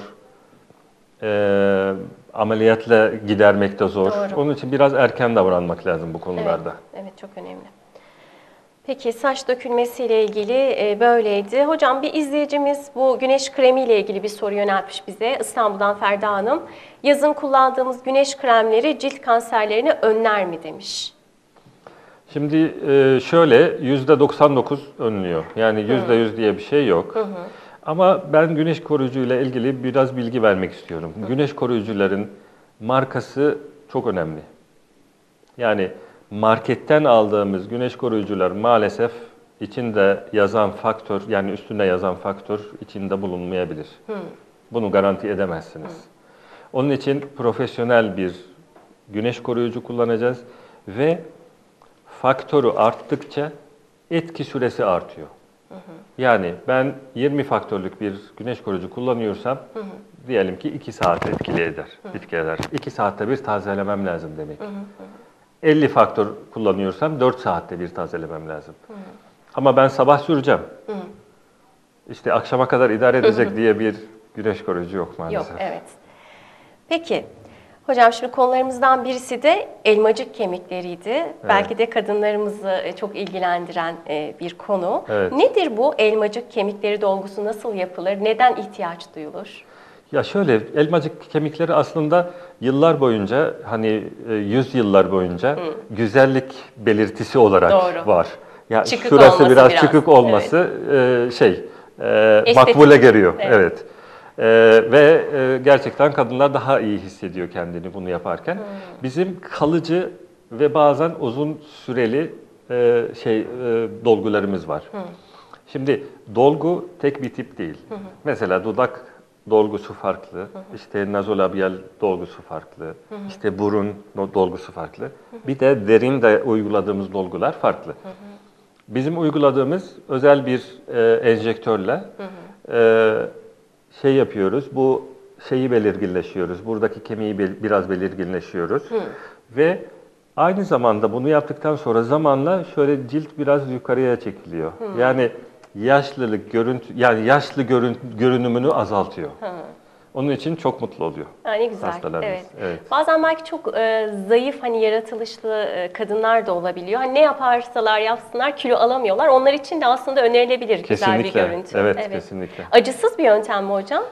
ameliyatla gidermek de zor. Doğru. Onun için biraz erken davranmak lazım bu konularda. Evet, çok önemli. Peki saç dökülmesiyle ilgili böyleydi. Hocam bir izleyicimiz bu güneş kremiyle ilgili bir soru yöneltmiş bize. İstanbul'dan Ferda Hanım. Yazın kullandığımız güneş kremleri cilt kanserlerini önler mi demiş. Şimdi şöyle %99 önlüyor. Yani %100 diye bir şey yok. Ama ben güneş koruyucuyla ilgili biraz bilgi vermek istiyorum. Güneş koruyucuların markası çok önemli. Yani marketten aldığımız güneş koruyucular maalesef içinde yazan faktör, yani üstünde yazan faktör içinde bulunmayabilir. Bunu garanti edemezsiniz. Onun için profesyonel bir güneş koruyucu kullanacağız ve faktörü arttıkça etki süresi artıyor. Yani ben 20 faktörlük bir güneş koruyucu kullanıyorsam diyelim ki 2 saat etki eder. 2 saatte bir tazelemem lazım demek. 50 faktör kullanıyorsam 4 saatte bir tazelemem lazım. Ama ben sabah süreceğim. İşte akşama kadar idare edecek diye bir güneş koruyucu yok maalesef. Yok, evet. Peki, hocam şimdi konularımızdan birisi de elmacık kemikleriydi. Evet. Belki de kadınlarımızı çok ilgilendiren bir konu. Evet. Nedir bu elmacık kemikleri dolgusu, nasıl yapılır, neden ihtiyaç duyulur? Ya şöyle, elmacık kemikleri aslında yıllar boyunca, hani 100 yıllar boyunca güzellik belirtisi olarak var. Ya çıkık şurası olması biraz çıkık olması makbule geliyor. Evet. Ve gerçekten kadınlar daha iyi hissediyor kendini bunu yaparken. Bizim kalıcı ve bazen uzun süreli dolgularımız var. Şimdi dolgu tek bir tip değil. Mesela dudak dolgusu farklı, işte nazolabial dolgusu farklı, işte burun dolgusu farklı. Bir de derinde uyguladığımız dolgular farklı. Bizim uyguladığımız özel bir enjektörle yapıyoruz. Bu şeyi belirginleşiyoruz. Buradaki kemiği biraz belirginleşiyoruz. Ve aynı zamanda bunu yaptıktan sonra zamanla şöyle cilt biraz yukarıya çekiliyor. Yani yaşlılık yaşlı görünümünü azaltıyor. Onun için çok mutlu oluyor. Ne güzel. Hastalarımız. Evet. Bazen belki çok zayıf, hani yaratılışlı kadınlar da olabiliyor. Hani ne yaparsalar yapsınlar kilo alamıyorlar. Onlar için de aslında önerilebilir güzel bir görüntü. Evet, kesinlikle. Acısız bir yöntem mi hocam?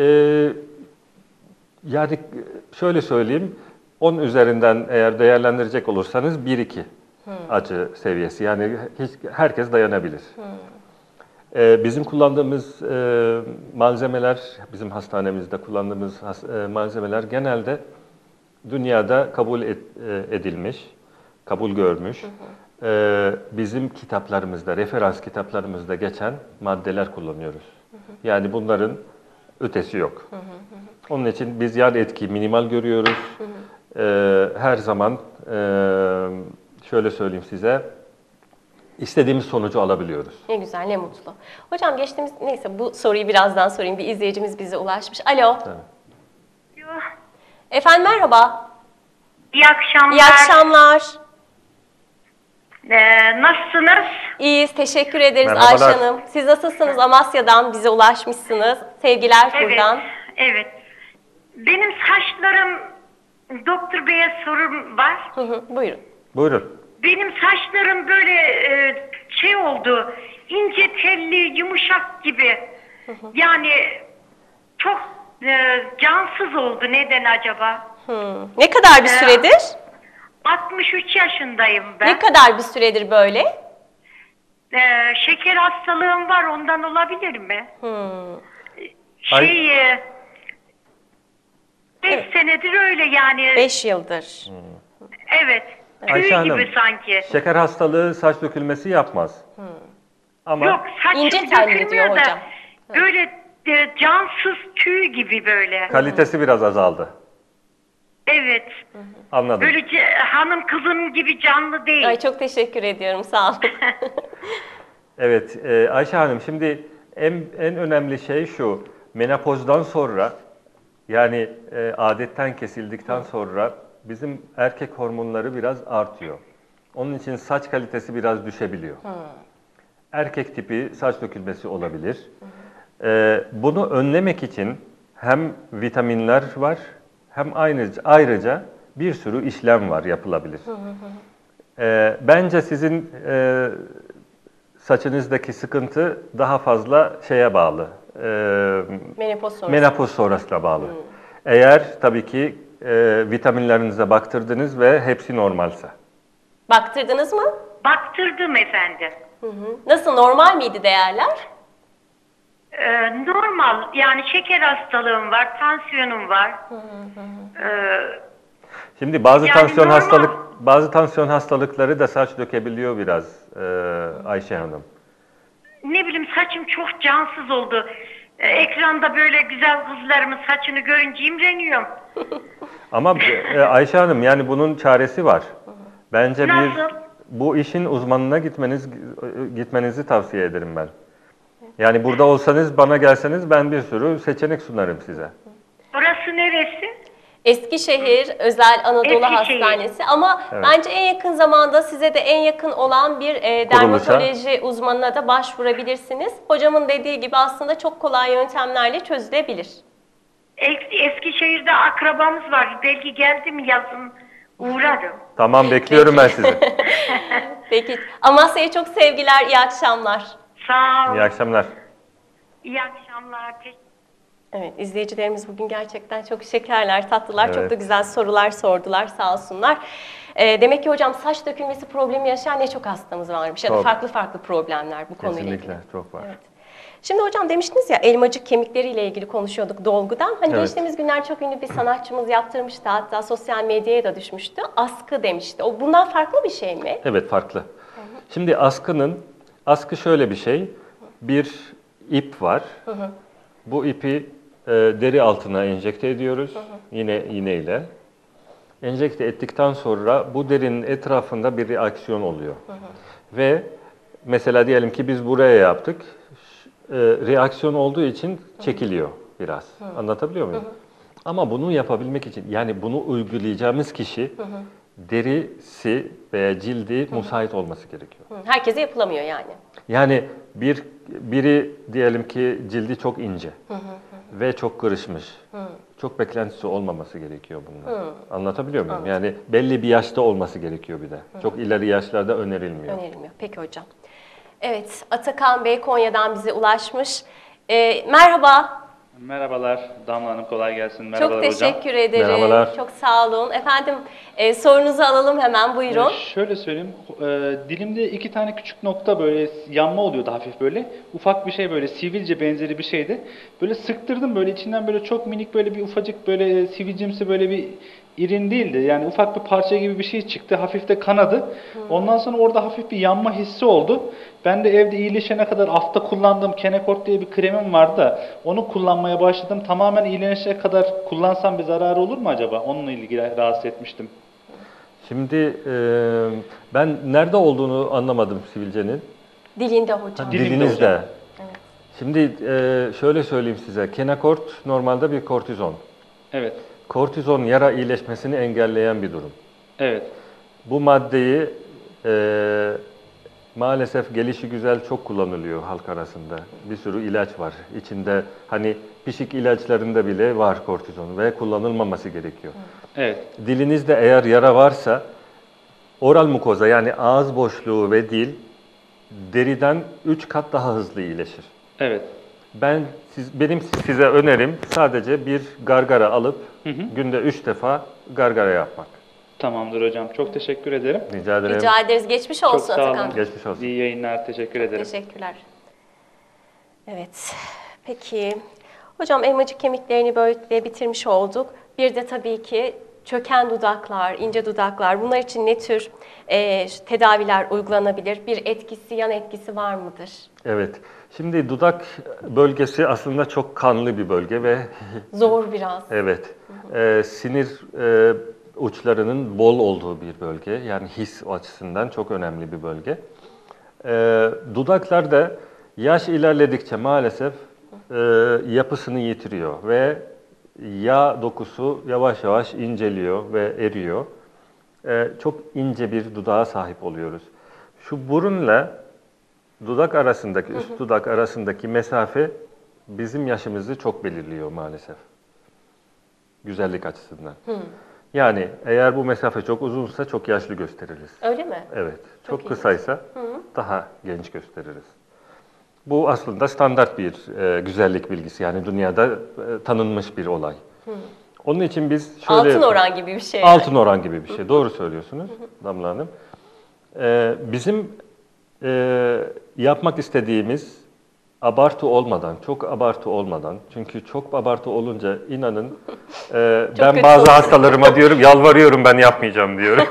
Yani şöyle söyleyeyim, 10 üzerinden eğer değerlendirecek olursanız 1-2 acı seviyesi. Yani herkes dayanabilir. Bizim kullandığımız malzemeler, bizim hastanemizde kullandığımız malzemeler genelde dünyada kabul edilmiş, kabul görmüş. Bizim kitaplarımızda, referans kitaplarımızda geçen maddeler kullanıyoruz. Yani bunların ötesi yok. Onun için biz yan etki minimal görüyoruz. Her zaman şöyle söyleyeyim size, İstediğimiz sonucu alabiliyoruz. Ne güzel, ne mutlu. Hocam neyse bu soruyu birazdan sorayım. Bir izleyicimiz bize ulaşmış. Alo. Evet. Efendim merhaba. İyi akşamlar. İyi akşamlar. Nasılsınız? İyiyiz, teşekkür ederiz Merhabalar. Ayşe Hanım. Siz nasılsınız? Amasya'dan bize ulaşmışsınız. Sevgiler buradan. Evet. Benim saçlarım, doktor beye sorum var. Buyurun. Buyurun. Benim saçlarım böyle oldu, ince telli, yumuşak gibi. Yani çok cansız oldu. Neden acaba? Ne kadar bir süredir? 63 yaşındayım ben. Ne kadar bir süredir böyle? Şeker hastalığım var, ondan olabilir mi? 5 senedir öyle yani. 5 yıldır. Evet. Tüy Ayşe Hanım, gibi sanki. şeker hastalığı saç dökülmesi yapmaz. Ama Yok, saçım İnce telli diyor dökülmüyor da hocam. böyle cansız tüy gibi böyle. kalitesi biraz azaldı. Evet. Anladım. Böyle hanım kızım gibi canlı değil. Ay çok teşekkür ediyorum. Sağ olun. Evet, Ayşe Hanım, şimdi en önemli şey şu, menopozdan sonra, yani adetten kesildikten sonra bizim erkek hormonları biraz artıyor. Onun için saç kalitesi biraz düşebiliyor. Erkek tipi saç dökülmesi olabilir. Bunu önlemek için hem vitaminler var, hem ayrıca bir sürü işlem var yapılabilir. Bence sizin saçınızdaki sıkıntı daha fazla şeye bağlı. Menopoz sonrasına bağlı. Eğer tabii ki vitaminlerinize baktırdınız ve hepsi normalse. Baktırdınız mı? Baktırdım efendim. Nasıl, normal miydi değerler? Normal, yani şeker hastalığım var, tansiyonum var. Şimdi bazı Yani normal. bazı tansiyon hastalıkları da saç dökebiliyor biraz Ayşe Hanım. Ne bileyim saçım çok cansız oldu. Ekranda böyle güzel kızlarımın saçını görünce imreniyorum. Ama Ayşe Hanım yani bunun çaresi var. Bence Nasıl? bu işin uzmanına gitmenizi tavsiye ederim ben. Yani burada olsanız bana gelseniz ben bir sürü seçenek sunarım size. Burası neresi? Eskişehir Özel Anadolu Eskişehir. Hastanesi ama Evet. bence en yakın zamanda size de en yakın olan bir dermatoloji uzmanına da başvurabilirsiniz. Hocamın dediği gibi aslında çok kolay yöntemlerle çözülebilir. Eskişehir'de akrabamız var. Belki geldi mi yazın uğrarım. Tamam bekliyorum ben sizi. Peki. Amasya'ya çok sevgiler, iyi akşamlar. Sağ ol. İyi akşamlar. İyi akşamlar. Evet, izleyicilerimiz bugün gerçekten çok şekerler, tatlılar, çok Evet. da güzel sorular sordular, sağ olsunlar. Demek ki hocam saç dökülmesi problemi yaşayan ne çok hastamız varmış ya da Çok. farklı problemler bu konuyla ilgili. Kesinlikle çok var. Evet. Şimdi hocam demiştiniz ya elmacık kemikleriyle ilgili konuşuyorduk dolgudan. Hani Evet. geçtiğimiz günler çok ünlü bir sanatçımız yaptırmıştı, hatta sosyal medyaya da düşmüştü. Askı demişti. O bundan farklı bir şey mi? Evet farklı. Şimdi askı şöyle bir şey. Bir ip var. Bu ipi deri altına enjekte ediyoruz. Yine iğneyle. Enjekte ettikten sonra bu derinin etrafında bir reaksiyon oluyor. Ve mesela diyelim ki biz buraya yaptık. Reaksiyon olduğu için çekiliyor biraz. Anlatabiliyor muyum? Ama bunu yapabilmek için yani bunu uygulayacağımız kişi derisi veya cildi müsait olması gerekiyor. Herkese yapılamıyor yani. Yani biri diyelim ki cildi çok ince ve çok kırışmış. Çok beklentisi olmaması gerekiyor bunlar. Anlatabiliyor muyum? Yani belli bir yaşta olması gerekiyor bir de. Çok ileri yaşlarda önerilmiyor. Önerilmiyor. Peki hocam. Evet, Atakan Bey Konya'dan bize ulaşmış. Merhaba. Merhabalar Damla Hanım, kolay gelsin. Merhabalar Çok hocam. teşekkür ederim. Merhabalar. Çok sağ olun. Efendim sorunuzu alalım hemen, buyurun. Şöyle söyleyeyim, dilimde 2 tane küçük nokta böyle yanma oluyordu hafif böyle. Ufak bir şey böyle sivilce benzeri bir şeydi. Böyle sıktırdım böyle içinden böyle çok minik böyle bir ufacık böyle sivilcimsi böyle bir irin değildi. Yani ufak bir parça gibi bir şey çıktı. Hafif de kanadı. Ondan sonra orada hafif bir yanma hissi oldu. Ben de evde iyileşene kadar hafta kullandığım Kenekort diye bir kremim vardı da onu kullanmaya başladım. Tamamen iyileşene kadar kullansam bir zararı olur mu acaba? Onunla ilgili rahatsız etmiştim. Şimdi ben nerede olduğunu anlamadım sivilcenin. Dilinde hocam. Dilimde Dilinizde. hocam. Şimdi şöyle söyleyeyim size. Kenekort normalde bir kortizon. Evet. Kortizon yara iyileşmesini engelleyen bir durum. Evet. Bu maddeyi maalesef gelişigüzel çok kullanılıyor halk arasında. Bir sürü ilaç var. İçinde hani pişik ilaçlarında bile var kortizon ve kullanılmaması gerekiyor. Evet. Dilinizde eğer yara varsa oral mukoza yani ağız boşluğu ve dil deriden 3 kat daha hızlı iyileşir. Evet. Benim size önerim sadece bir gargara alıp günde 3 defa gargara yapmak. Tamamdır hocam. Çok teşekkür ederim. Rica ederim. Rica ederiz. Geçmiş Çok olsun sağ olun. Atakan Bey. Geçmiş olsun. İyi yayınlar. Teşekkür ederim. Teşekkürler. Evet. Peki. Hocam elmacık kemiklerini böyle bitirmiş olduk. Bir de tabii ki çöken dudaklar, ince dudaklar. Bunlar için ne tür tedaviler uygulanabilir? Bir etkisi, yan etkisi var mıdır? Evet. Şimdi dudak bölgesi aslında çok kanlı bir bölge ve Zor biraz. evet sinir uçlarının bol olduğu bir bölge. Yani his açısından çok önemli bir bölge. Dudaklarda yaş ilerledikçe maalesef yapısını yitiriyor ve yağ dokusu yavaş yavaş inceliyor ve eriyor. Çok ince bir dudağa sahip oluyoruz. Şu burunla dudak arasındaki, üst dudak arasındaki mesafe bizim yaşımızı çok belirliyor maalesef. Güzellik açısından. Yani eğer bu mesafe çok uzunsa çok yaşlı gösteririz. Öyle mi? Evet. Çok ilginç. kısaysa daha genç gösteririz. Bu aslında standart bir güzellik bilgisi. Yani dünyada tanınmış bir olay. Onun için biz şöyle... Altın oran gibi bir şey. Altın oran gibi bir şey. Doğru söylüyorsunuz Damla Hanım. Bizim yapmak istediğimiz abartı olmadan, çok abartı olmadan, çünkü çok abartı olunca inanın ben kötü bazı olur. hastalarıma diyorum, yalvarıyorum ben yapmayacağım diyorum.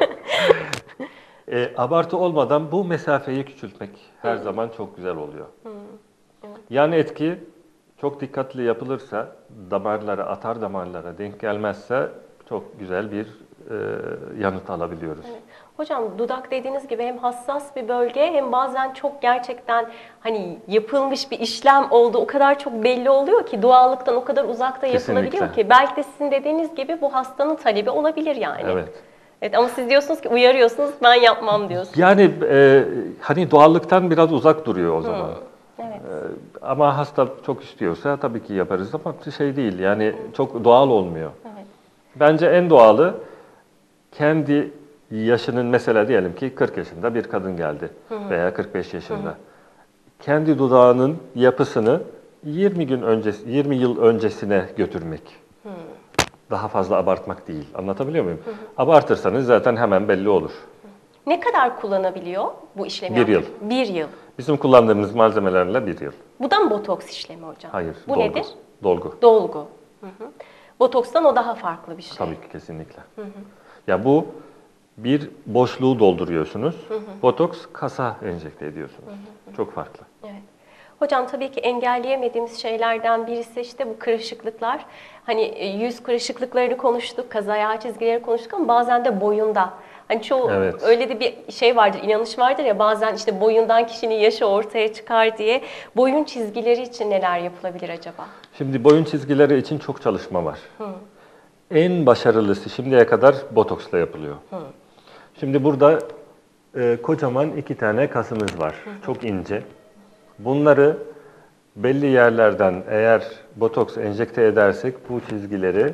Abartı olmadan bu mesafeyi küçültmek her zaman çok güzel oluyor. Yan etki çok dikkatli yapılırsa, damarlara, atar damarlara denk gelmezse çok güzel bir yanıt alabiliyoruz. Hocam dudak dediğiniz gibi hem hassas bir bölge hem bazen çok gerçekten hani yapılmış bir işlem oldu o kadar çok belli oluyor ki doğallıktan o kadar uzakta yapılabiliyor Kesinlikle. ki belki de sizin dediğiniz gibi bu hastanın talebi olabilir yani. Evet. Evet ama siz diyorsunuz ki uyarıyorsunuz ben yapmam diyorsunuz. Yani hani doğallıktan biraz uzak duruyor o zaman. Evet. Ama hasta çok istiyorsa tabii ki yaparız ama şey değil yani çok doğal olmuyor. Evet. Bence en doğalı kendi yaşının mesela diyelim ki 40 yaşında bir kadın geldi veya 45 yaşında. Kendi dudağının yapısını 20 yıl öncesine götürmek. Daha fazla abartmak değil. Anlatabiliyor muyum? Abartırsanız zaten hemen belli olur. Ne kadar kullanabiliyor bu işlemi? Bir yıl. Bir yıl. Bizim kullandığımız malzemelerle 1 yıl. Bu da mı botoks işlemi hocam? Hayır, Bu dolgu. nedir? Dolgu. Dolgu. Botokstan o daha farklı bir şey. Tabii ki kesinlikle. Ya bu bir boşluğu dolduruyorsunuz. Botoks kasa enjekte ediyorsunuz. Çok farklı. Evet. Hocam tabii ki engelleyemediğimiz şeylerden birisi işte bu kırışıklıklar. Hani yüz kırışıklıklarını konuştuk, kaz ayağı çizgileri konuştuk ama bazen de boyunda. Hani çoğu Evet. öyle de bir şey vardır, inanış vardır ya bazen işte boyundan kişinin yaşı ortaya çıkar diye. Boyun çizgileri için neler yapılabilir acaba? Şimdi boyun çizgileri için çok çalışma var. En başarılısı şimdiye kadar botoksla yapılıyor. Şimdi burada kocaman 2 tane kasımız var. Çok ince. Bunları belli yerlerden eğer botoks enjekte edersek bu çizgileri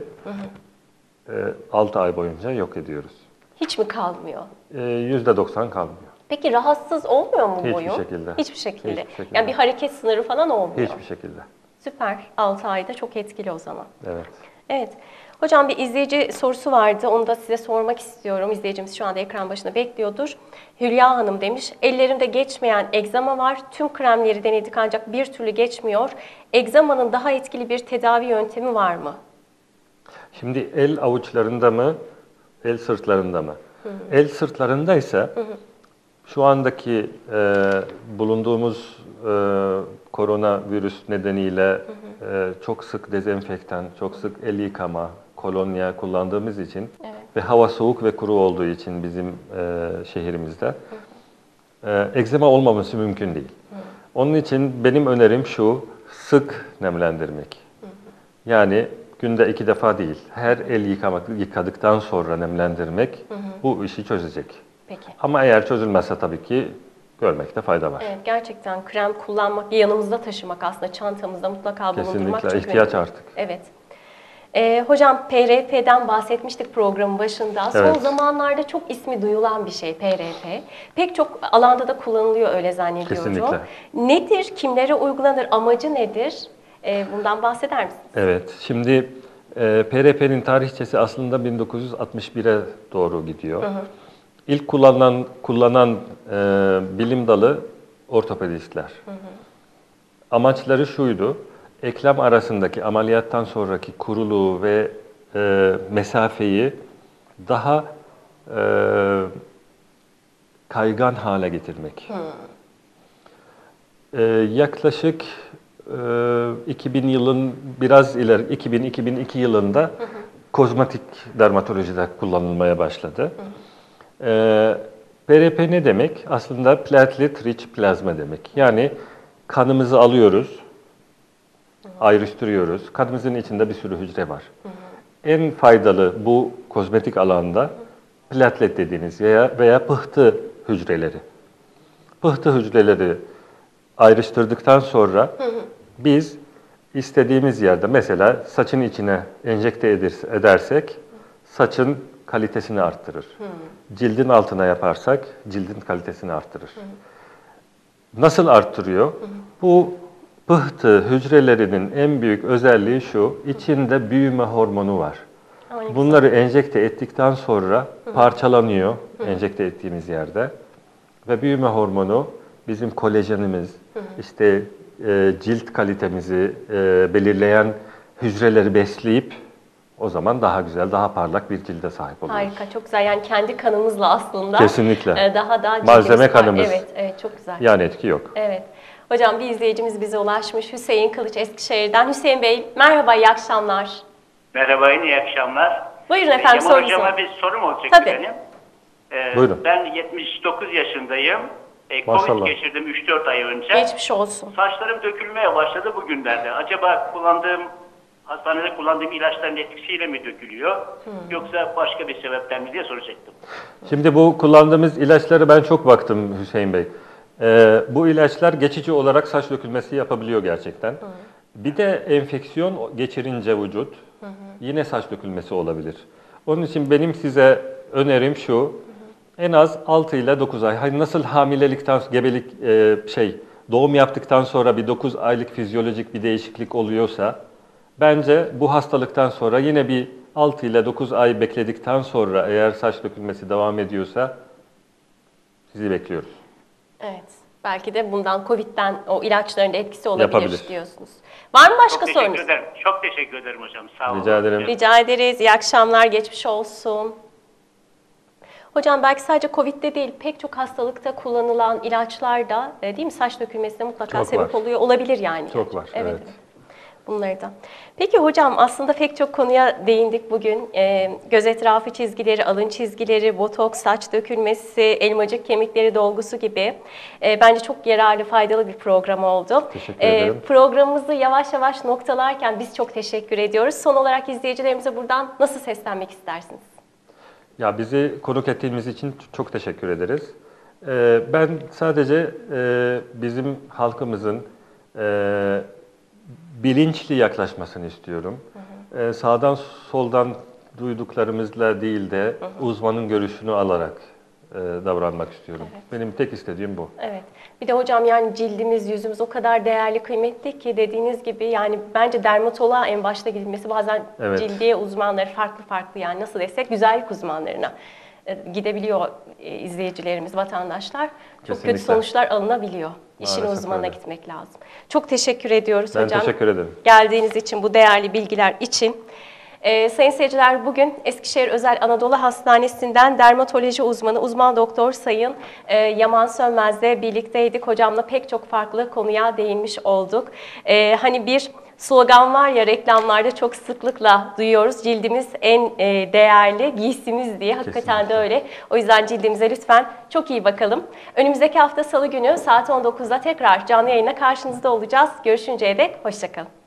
6 ay boyunca yok ediyoruz. Hiç mi kalmıyor? %90 kalmıyor. Peki rahatsız olmuyor mu Hiçbir boyun? şekilde. Hiçbir şekilde. Hiçbir şekilde. Yani bir hareket sınırı falan olmuyor. Hiçbir şekilde. Süper. 6 ayda çok etkili o zaman. Evet. Evet. Hocam bir izleyici sorusu vardı. Onu da size sormak istiyorum. İzleyicimiz şu anda ekran başında bekliyordur. Hülya Hanım demiş. Ellerimde geçmeyen egzama var. Tüm kremleri denedik ancak bir türlü geçmiyor. Egzamanın daha etkili bir tedavi yöntemi var mı? Şimdi el avuçlarında mı, el sırtlarında mı? El sırtlarında ise şu andaki bulunduğumuz koronavirüs nedeniyle çok sık dezenfektan, çok sık el yıkama, kolonya kullandığımız için ve hava soğuk ve kuru olduğu için bizim şehrimizde egzama olmaması mümkün değil. Onun için benim önerim şu, sık nemlendirmek. Yani günde 2 defa değil, her el yıkadıktan sonra nemlendirmek bu işi çözecek. Peki. Ama eğer çözülmezse tabii ki görmekte fayda var. Evet, gerçekten krem kullanmak, yanımızda taşımak aslında çantamızda mutlaka bulundurmak Kesinlikle çok ihtiyaç önemli. artık. Evet. Hocam PRP'den bahsetmiştik programın başında. Son Evet. zamanlarda çok ismi duyulan bir şey PRP. Pek çok alanda da kullanılıyor öyle zannediyorum. Kesinlikle. Nedir, kimlere uygulanır, amacı nedir? Bundan bahseder misiniz? Evet, şimdi PRP'nin tarihçesi aslında 1961'e doğru gidiyor. İlk kullanan bilim dalı ortopedistler. Amaçları şuydu, eklem arasındaki ameliyattan sonraki kuruluğu ve mesafeyi daha kaygan hale getirmek. Yaklaşık 2000 yılın biraz ileri 2000-2002 yılında kozmetik dermatolojide kullanılmaya başladı. PRP ne demek? Aslında platelet rich plazma demek. Yani kanımızı alıyoruz, ayrıştırıyoruz. Kanımızın içinde bir sürü hücre var. En faydalı bu kozmetik alanda platelet dediğiniz veya pıhtı hücreleri. Pıhtı hücreleri ayrıştırdıktan sonra biz istediğimiz yerde mesela saçın içine enjekte edersek saçın kalitesini arttırır. Cildin altına yaparsak cildin kalitesini arttırır. Nasıl arttırıyor? Bu pıhtı hücrelerinin en büyük özelliği şu, içinde büyüme hormonu var. Bunları enjekte ettikten sonra parçalanıyor enjekte ettiğimiz yerde ve büyüme hormonu bizim kolajenimiz, işte cilt kalitemizi belirleyen hücreleri besleyip o zaman daha güzel, daha parlak bir cilde sahip oluyoruz. Harika, çok güzel. Yani kendi kanımızla aslında Kesinlikle. Daha da Malzeme cildimiz kanımız. Evet, evet, çok güzel. Yani etki yok. Evet. Hocam bir izleyicimiz bize ulaşmış. Hüseyin Kılıç Eskişehir'den. Hüseyin Bey merhaba, iyi akşamlar. Merhaba, iyi akşamlar. Buyurun efendim, Yaman sorunuzu. Hocama bir sorum olacak Tabii. benim. Buyurun. Ben 79 yaşındayım. Maşallah. Covid geçirdim 3-4 ay önce. Geçmiş olsun. Saçlarım dökülmeye başladı bugünlerde. Acaba hastanede kullandığım ilaçların etkisiyle mi dökülüyor? Yoksa başka bir sebepten mi diye soracaktım. Şimdi bu kullandığımız ilaçları ben çok baktım Hüseyin Bey. Bu ilaçlar geçici olarak saç dökülmesi yapabiliyor gerçekten. Bir de enfeksiyon geçirince vücut yine saç dökülmesi olabilir. Onun için benim size önerim şu, en az 6 ile 9 ay. Hani nasıl hamilelikten, doğum yaptıktan sonra bir 9 aylık fizyolojik bir değişiklik oluyorsa, bence bu hastalıktan sonra yine bir 6 ile 9 ay bekledikten sonra eğer saç dökülmesi devam ediyorsa sizi bekliyoruz. Evet. Belki de bundan, Covid'den o ilaçların da etkisi olabilir Yapabilir. diyorsunuz. Var mı başka Çok teşekkür sorunuz? ederim. Çok teşekkür ederim hocam. Sağ olun. Rica ederim. Rica ederiz. İyi akşamlar, geçmiş olsun. Hocam belki sadece Covid'de değil, pek çok hastalıkta kullanılan ilaçlar da değil mi, saç dökülmesine mutlaka Çok sebep var. oluyor olabilir yani. Çok var, evet. Bunları da. Peki hocam, aslında pek çok konuya değindik bugün. Göz etrafı çizgileri, alın çizgileri, botoks, saç dökülmesi, elmacık kemikleri dolgusu gibi. Bence çok yararlı, faydalı bir program oldu. Teşekkür ederim. Programımızı yavaş yavaş noktalarken biz çok teşekkür ediyoruz. Son olarak izleyicilerimize buradan nasıl seslenmek istersiniz? Ya bizi konuk ettiğiniz için çok teşekkür ederiz. Ben sadece bizim halkımızın bilinçli yaklaşmasını istiyorum. Sağdan soldan duyduklarımızla değil de uzmanın görüşünü alarak davranmak istiyorum. Benim tek istediğim bu. Evet. Bir de hocam yani cildimiz, yüzümüz o kadar değerli, kıymetli ki dediğiniz gibi yani bence dermatoloğa en başta gidilmesi, bazen Evet. cildiye uzmanları farklı yani nasıl desek güzellik uzmanlarına gidebiliyor izleyicilerimiz, vatandaşlar. Çok Kesinlikle. kötü sonuçlar alınabiliyor. İşin Maalesef uzmanına öyle. gitmek lazım. Çok teşekkür ediyoruz Ben hocam. teşekkür ederim. Geldiğiniz için, bu değerli bilgiler için. Sayın seyirciler, bugün Eskişehir Özel Anadolu Hastanesi'nden dermatoloji uzmanı, uzman doktor Sayın Yaman Sönmez'le birlikteydik. Hocamla pek çok farklı konuya değinmiş olduk. Hani bir slogan var ya, reklamlarda çok sıklıkla duyuyoruz. Cildimiz en değerli giysimiz diye. Hakikaten de Kesinlikle. öyle. O yüzden cildimize lütfen çok iyi bakalım. Önümüzdeki hafta Salı günü saat 19'da tekrar canlı yayına karşınızda olacağız. Görüşünceye dek hoşça kalın.